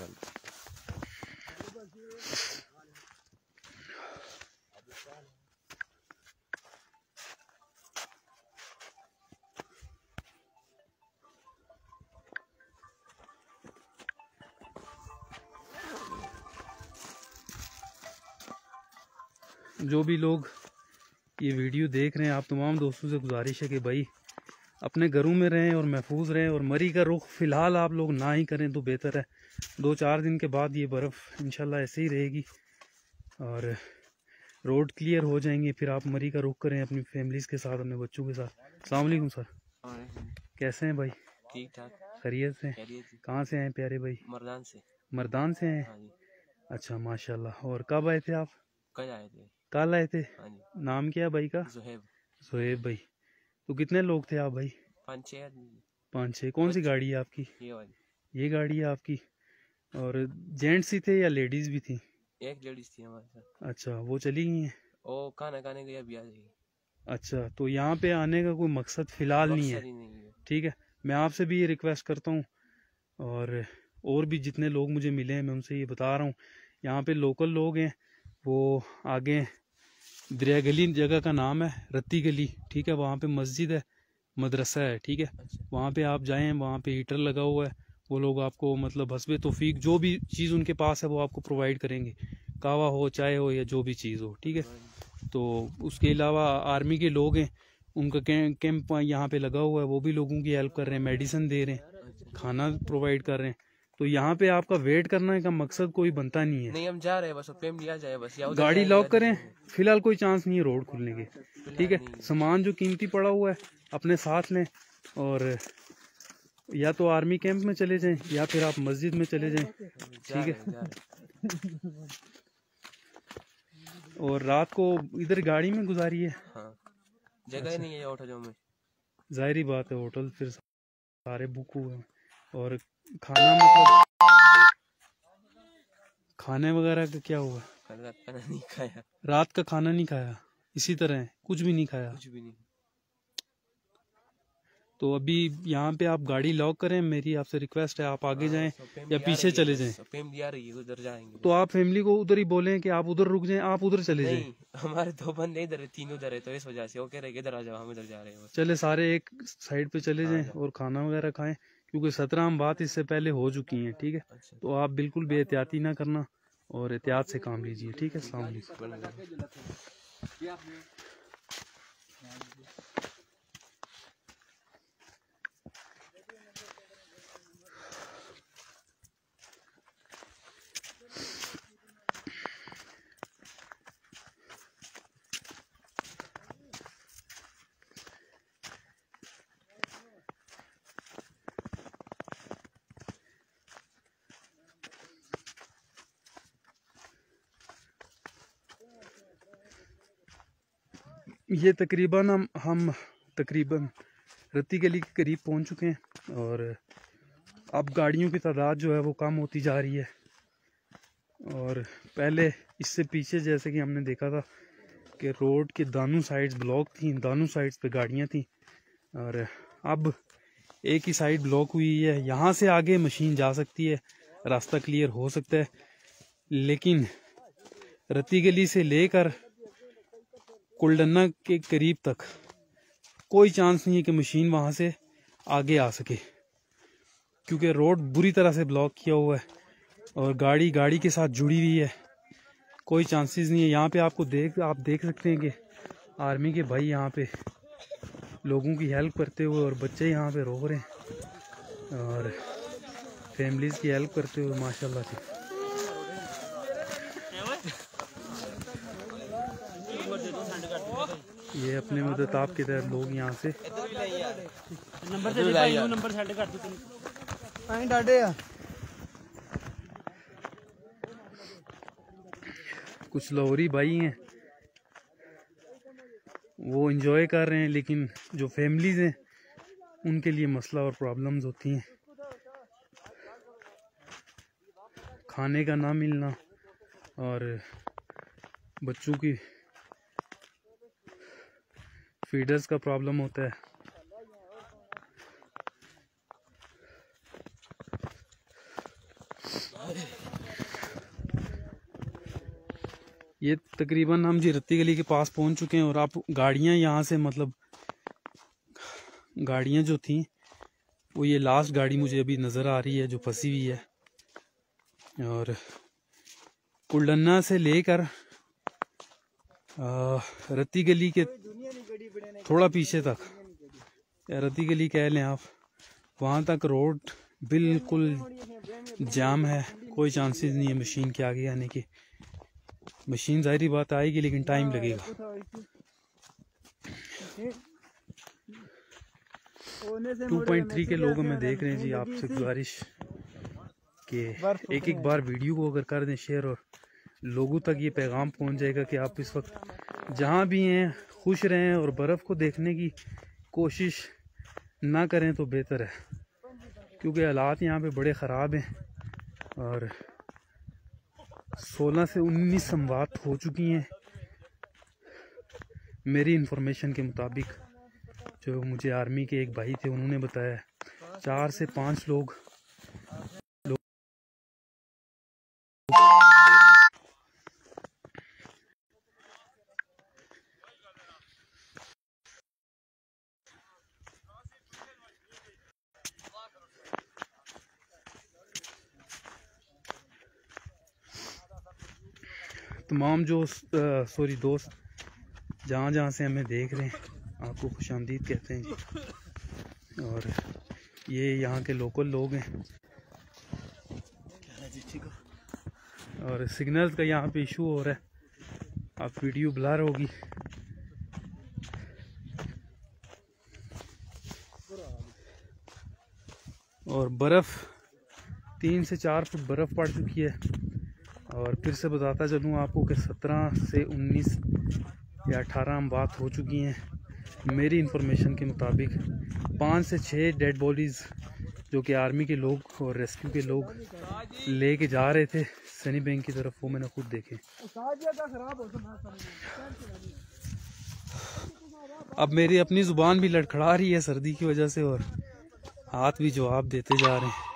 जो भी लोग ये वीडियो देख रहे हैं, आप तमाम दोस्तों से गुजारिश है कि भाई अपने घरों में रहें और महफूज रहें, और मरी का रुख फ़िलहाल आप लोग ना ही करें तो बेहतर है। दो चार दिन के बाद ये बर्फ़ इंशाल्लाह ऐसे ही रहेगी और रोड क्लियर हो जाएंगे, फिर आप मरी का रुख करें अपनी फैमिलीज़ के साथ, अपने बच्चों के साथ। अस्सलाम वालेकुम सर, कैसे हैं भाई? ठीक ठाक, खैरियत से? कहाँ से आए प्यारे भाई? मर्दान से। मर्दान से हैं? अच्छा माशाल्लाह। और कब आए थे आप? कल आए थे। कल आए थे? नाम क्या है भाई का? ज़ुहैब। ज़ुहैब भाई। तो कितने लोग थे आप भाई? पाँच छः आदमी। पाँच छः। कौन सी गाड़ी है आपकी? ये वाली। ये गाड़ी है आपकी। और जेंट्स ही थे या लेडीज भी थी? एक लेडीज थी हमारे साथ। अच्छा, वो चली गई हैं? वो खाना खाने गई, अभी आ जाएगी। अच्छा, तो यहाँ पे आने का कोई मकसद फ़िलहाल नहीं है? ठीक है, मैं आपसे भी ये रिक्वेस्ट करता हूँ, और और भी जितने लोग मुझे मिले हैं मैं उनसे ये बता रहा हूँ, यहाँ पे लोकल लोग हैं, वो आगे दरिया गली जगह का नाम है, रत्ती गली, ठीक है, वहाँ पे मस्जिद है, मदरसा है, ठीक है, वहाँ पे आप जाएं, वहाँ पे हीटर लगा हुआ है, वो लोग आपको मतलब हस्बे तौफीक जो भी चीज़ उनके पास है वो आपको प्रोवाइड करेंगे, कहवा हो, चाय हो, या जो भी चीज़ हो, ठीक है। तो उसके अलावा आर्मी के लोग हैं, उनका कैंप यहाँ पे लगा हुआ है, वो भी लोगों की हेल्प कर रहे हैं, मेडिसिन दे रहे हैं, खाना प्रोवाइड कर रहे हैं। तो यहाँ पे आपका वेट करने का मकसद कोई बनता नहीं है। नहीं, हम जा रहे हैं, बस फैमिली आ जाए बस। गाड़ी लॉक करें, फिलहाल कोई चांस नहीं है रोड खुलने के, ठीक है। सामान जो कीमती पड़ा हुआ है अपने साथ लें, और या तो आर्मी कैंप में चले जाएं या फिर आप मस्जिद में चले जाएं, ठीक है। और रात को इधर गाड़ी में गुजारी है? हाँ, जगह नहीं है होटलों में। जाहिर बात है, होटल फिर सारे बुक हुए हैं। और खाना मतलब खाने वगैरह का क्या हुआ? कल रात खाना नहीं खाया। रात का खाना नहीं खाया? इसी तरह कुछ भी नहीं खाया? कुछ भी नहीं। तो अभी यहाँ पे आप गाड़ी लॉक करें, मेरी आपसे रिक्वेस्ट है, आप आगे जाएं या पीछे चले जाएं। फैमिली आ रही है, उधर जाएंगे। तो आप फैमिली को उधर ही बोलें कि आप उधर रुक जाएं, आप उधर चले जाएं। नहीं, हमारे दो बंदे इधर है, तीन उधर है, तो इस वजह से वो कह रहे इधर आ जाओ, हम इधर जा रहे हैं। चले सारे एक साइड पे चले जाएं और खाना वगैरह खाएं, क्योंकि सत्रह हम बात इससे पहले हो चुकी हैं, ठीक है। तो आप बिल्कुल बेहतियाती ना करना और एहतियात से काम लीजिए, ठीक है। अस्सलाम वालेकुम। ये तकरीबन हम हम तकरीबन रत्ती गली के करीब पहुंच चुके हैं, और अब गाड़ियों की तादाद जो है वो कम होती जा रही है। और पहले इससे पीछे जैसे कि हमने देखा था कि रोड के दानों साइड्स ब्लॉक थी, दानों साइड्स पे गाड़ियां थी, और अब एक ही साइड ब्लॉक हुई है। यहाँ से आगे मशीन जा सकती है, रास्ता क्लियर हो सकता है, लेकिन रत्ती गली से लेकर कुलडन्ना के करीब तक कोई चांस नहीं है कि मशीन वहाँ से आगे आ सके, क्योंकि रोड बुरी तरह से ब्लॉक किया हुआ है और गाड़ी गाड़ी के साथ जुड़ी हुई है। कोई चांसेस नहीं है। यहाँ पे आपको देख आप देख सकते हैं कि आर्मी के भाई यहाँ पे लोगों की हेल्प करते हुए और बच्चे यहाँ पे रो रहे हैं और फैमिलीज़ की हेल्प करते हुए माशाल्लाह से। ये अपने मदद आपके तरह लोग यहाँ से नंबर से भाई नंबर सेंड कर दो आई डाडे आ कुछ लाहौरी भाई हैं वो एंजॉय कर रहे हैं, लेकिन जो फैमिलीज़ हैं उनके लिए मसला और प्रॉब्लम्स होती हैं। खाने का ना मिलना और बच्चों की फीडर्स का प्रॉब्लम होता है। ये तकरीबन हम जी रत्ती गली के पास पहुंच चुके हैं और आप गाड़ियां यहाँ से मतलब गाड़ियां जो थी वो ये लास्ट गाड़ी मुझे अभी नज़र आ रही है जो फंसी हुई है। और कुलडन्ना से लेकर रत्ती गली के थोड़ा पीछे तक या रत्ती गली कह लें आप, वहाँ तक रोड बिल्कुल जाम है। कोई चांसेस नहीं है मशीन के आगे आने की। मशीन जाहिर बात आएगी लेकिन टाइम लगेगा। टू पॉइंट थ्री के लोग हमें देख रहे हैं जी। आपसे गुजारिश कि एक एक बार वीडियो को अगर कर दें शेयर और लोगों तक ये पैगाम पहुंच जाएगा कि आप इस वक्त जहां भी हैं खुश रहें और बर्फ़ को देखने की कोशिश ना करें तो बेहतर है, क्योंकि हालात यहाँ पे बड़े ख़राब हैं। और सोलह से उन्नीस संवाद हो चुकी हैं मेरी इंफॉर्मेशन के मुताबिक। जो मुझे आर्मी के एक भाई थे उन्होंने बताया चार से पाँच लोग, लोग तमाम जो सॉरी दोस्त जहाँ जहाँ से हमें देख रहे हैं आपको खुशामदीद कहते हैं जी। और ये यहाँ के लोकल लोग हैं और सिग्नल्स का यहाँ पे इशू हो रहा है। आप वीडियो ब्लर होगी। और बर्फ़ तीन से चार फुट बर्फ़ पड़ चुकी है। और फिर से बताता चलूँ आपको कि सत्रह से उन्नीस या अठारह हम बात हो चुकी हैं मेरी इंफॉर्मेशन के मुताबिक। पाँच से छः डेड बॉडीज़ जो कि आर्मी के लोग और रेस्क्यू के लोग लेके जा रहे थे सनी बैंक की तरफ, वो मैंने खुद देखे। अब मेरी अपनी ज़ुबान भी लड़खड़ा रही है सर्दी की वजह से और हाथ भी जवाब देते जा रहे हैं।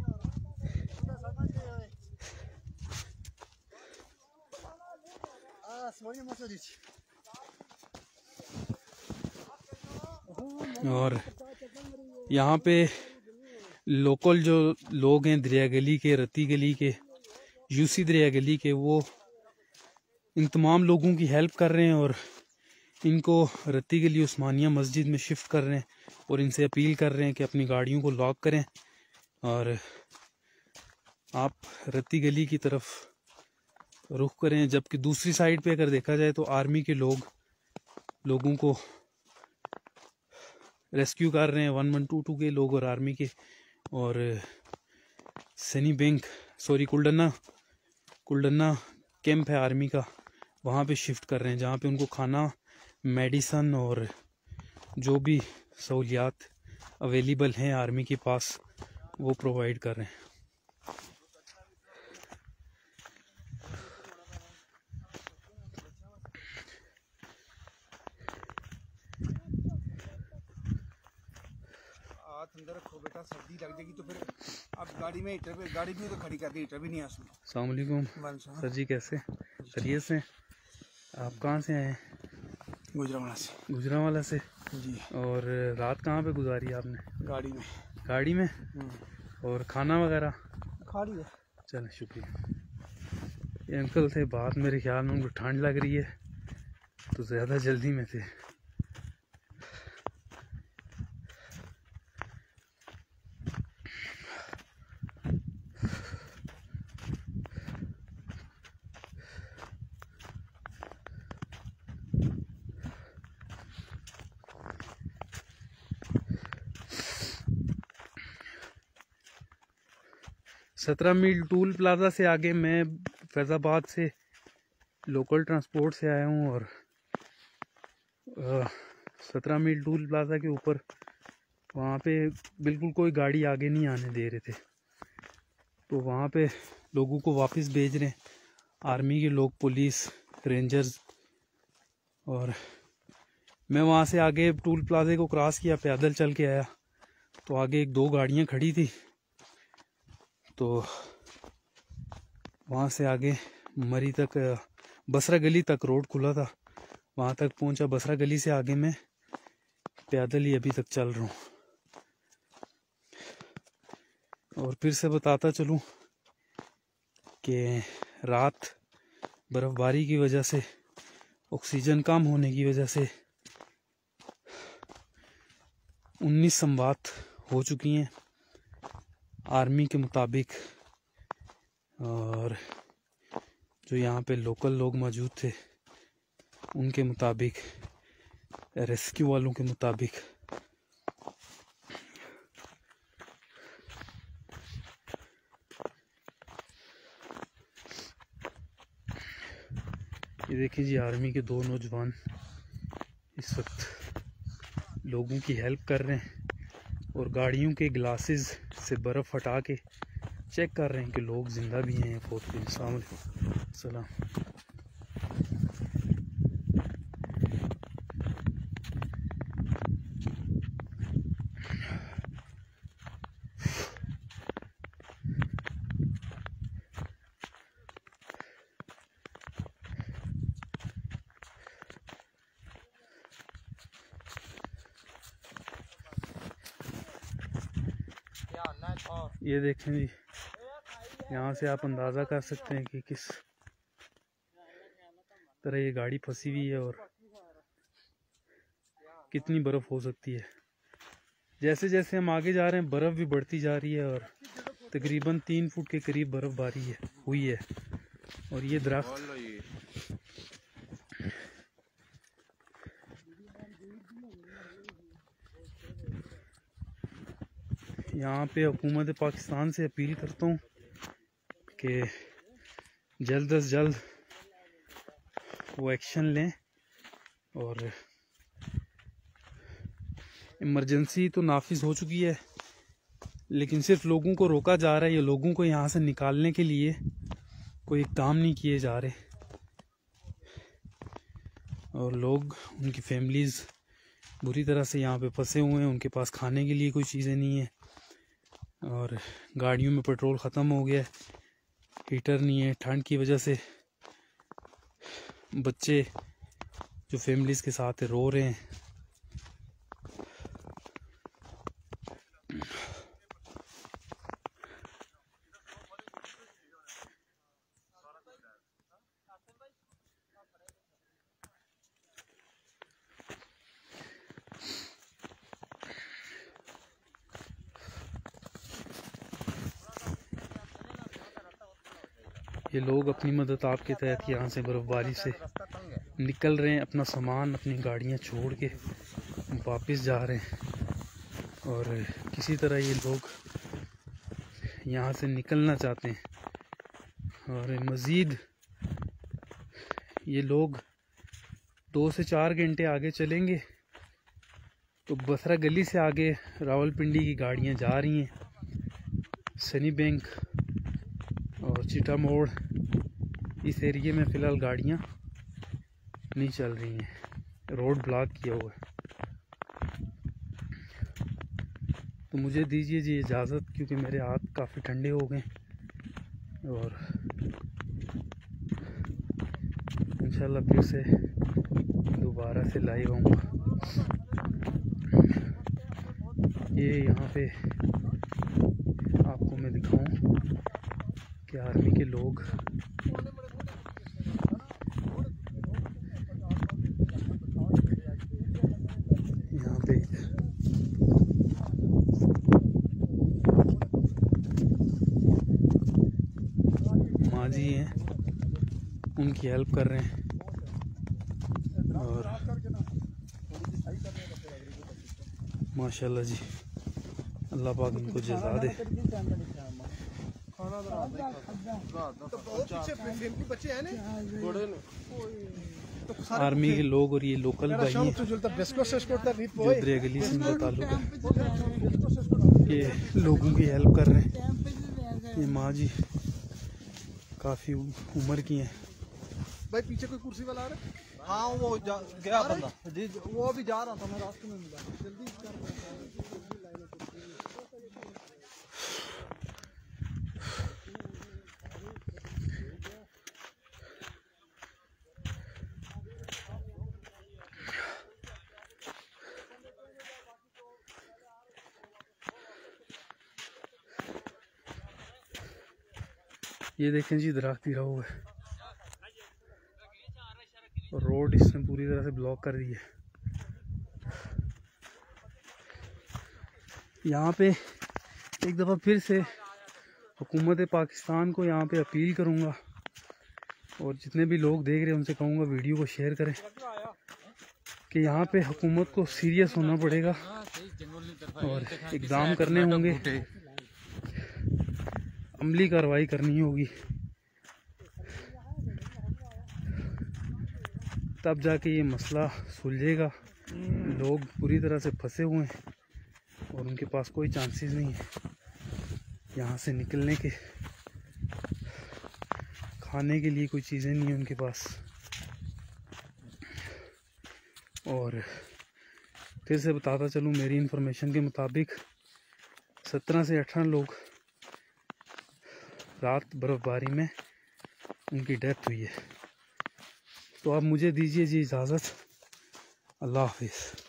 और यहाँ पे लोकल जो लोग हैं दरिया गली के, रत्ती गली के, यूसी दरिया गली के, वो इन तमाम लोगों की हेल्प कर रहे हैं और इनको रत्ती गली उस्मानिया मस्जिद में शिफ्ट कर रहे हैं और इनसे अपील कर रहे हैं कि अपनी गाड़ियों को लॉक करें और आप रत्ती गली की तरफ रुख करें। जबकि दूसरी साइड पे अगर देखा जाए तो आर्मी के लोग लोगों को रेस्क्यू कर रहे हैं, वन वन टू टू के लोग और आर्मी के। और sunny bank sorry Kuldanna Kuldanna camp है आर्मी का, वहाँ पे शिफ्ट कर रहे हैं जहाँ पे उनको खाना, मेडिसन और जो भी सहूलियात अवेलेबल हैं आर्मी के पास वो प्रोवाइड कर रहे हैं। अंदर रखो बेटा, सर्दी लग जाएगी तो फिर अब गाड़ी में हीटर पे गाड़ी भी तो खड़ी कर दी, हीटर भी नहीं है उसमें। अस्सलाम वालेकुम सर जी, कैसे? खैरियत से? आप कहाँ से आए हैं? गुजरावाला से। गुजरावाला से जी। और रात कहाँ पे गुजारी आपने? गाड़ी में। गाड़ी में? और खाना वगैरह खा लिया। चलो शुक्रिया। ये अंकल थे, बात मेरे ख्याल में उनको ठंड लग रही है तो ज़्यादा जल्दी में थे। सत्रह मील टूल प्लाजा से आगे मैं फैज़ाबाद से लोकल ट्रांसपोर्ट से आया हूँ और सत्रह मील टूल प्लाजा के ऊपर वहाँ पे बिल्कुल कोई गाड़ी आगे नहीं आने दे रहे थे, तो वहाँ पे लोगों को वापस भेज रहे हैं आर्मी के लोग, पुलिस, रेंजर्स। और मैं वहाँ से आगे टूल प्लाजे को क्रॉस किया, पैदल चल के आया तो आगे एक दो गाड़ियाँ खड़ी थी, तो वहाँ से आगे मरी तक, बसरा गली तक रोड खुला था, वहाँ तक पहुँचा। बसरा गली से आगे मैं पैदल ही अभी तक चल रहा हूँ। और फिर से बताता चलूँ कि रात बर्फ़बारी की वजह से, ऑक्सीजन कम होने की वजह से उन्नीस संवात हो चुकी हैं आर्मी के मुताबिक, और जो यहाँ पे लोकल लोग मौजूद थे उनके मुताबिक, रेस्क्यू वालों के मुताबिक। ये देखिए जी, आर्मी के दो नौजवान इस वक्त लोगों की हेल्प कर रहे हैं और गाड़ियों के ग्लासेस से बर्फ़ हटा के चेक कर रहे हैं कि लोग ज़िंदा भी हैं या फौत भी। अस्सलाम वालेकुम। सलाम। ये देखें जी, यहाँ से आप अंदाज़ा कर सकते हैं कि किस तरह ये गाड़ी फंसी हुई है और कितनी बर्फ़ हो सकती है। जैसे जैसे हम आगे जा रहे हैं बर्फ़ भी बढ़ती जा रही है और तकरीबन तीन फुट के करीब बर्फ़बारी है हुई है। और ये दरख्त यहाँ पे हुकूमत पाकिस्तान से अपील करता हूँ कि जल्द अज जल्द वो एक्शन लें। और इमरजेंसी तो नाफिज हो चुकी है, लेकिन सिर्फ लोगों को रोका जा रहा है, या लोगों को यहाँ से निकालने के लिए कोई इक़दाम नहीं किए जा रहे। और लोग, उनकी फैमिलीज़ बुरी तरह से यहाँ पे फंसे हुए हैं, उनके पास खाने के लिए कोई चीज़ें नहीं है और गाड़ियों में पेट्रोल ख़त्म हो गया है, हीटर नहीं है। ठंड की वजह से बच्चे जो फैमिलीज़ के साथ रो रहे हैं। ये लोग अपनी मदद आपके तहत यहाँ से बर्फ़बारी से निकल रहे हैं, अपना सामान, अपनी गाड़ियाँ छोड़ के वापस जा रहे हैं। और किसी तरह ये लोग यहाँ से निकलना चाहते हैं। और मज़ीद ये लोग दो से चार घंटे आगे चलेंगे तो बसरा गली से आगे रावलपिंडी की गाड़ियाँ जा रही हैं। सनी बैंक और चिटा मोड़ इस एरिए में फ़िलहाल गाड़ियाँ नहीं चल रही हैं, रोड ब्लॉक किया हुआ है। तो मुझे दीजिए जी इजाज़त, क्योंकि मेरे हाथ काफ़ी ठंडे हो गए और इंशाल्लाह फिर से दोबारा से लाइव आऊँगा। ये यहाँ पे आपको मैं दिखाऊं कि आर्मी के लोग यहाँ पे माँ जी हैं, उनकी हेल्प कर रहे हैं और माशाल्लाह जी अल्लाह पाक इनको जज़ा दे। आर्मी के लोग और ये लोकल भाई हैं जो द्रेगली से इनका ताल्लुक है, ये लोगों की हेल्प कर रहे हैं। ये माँ जी काफ़ी उम्र की हैं। भाई पीछे कोई कुर्सी वाला आ रहा है? हाँ वो जा, गया बंदा जी, वो अभी जा रहा था, मैं रास्ते में मिला। जल्दी कर ये देखें जी दरख्त गिरा हुआ है और रोड इसने पूरी तरह से ब्लॉक कर दी है। यहाँ पे एक दफ़ा फिर से हुकूमत पाकिस्तान को यहाँ पे अपील करूँगा और जितने भी लोग देख रहे हैं उनसे कहूँगा वीडियो को शेयर करें कि यहाँ पे हुकूमत को सीरियस होना पड़ेगा और इक़दाम करने होंगे, अमली कार्रवाई करनी होगी, तब जाके ये मसला सुलझेगा। लोग पूरी तरह से फंसे हुए हैं और उनके पास कोई चांसेस नहीं है यहाँ से निकलने के, खाने के लिए कोई चीज़ें नहीं है उनके पास। और फिर से बताता चलूँ, मेरी इन्फॉर्मेशन के मुताबिक सत्रह से अठारह लोग रात बर्फ़बारी में उनकी डेथ हुई है। तो अब मुझे दीजिए जी इजाज़त। अल्लाह हाफिज़।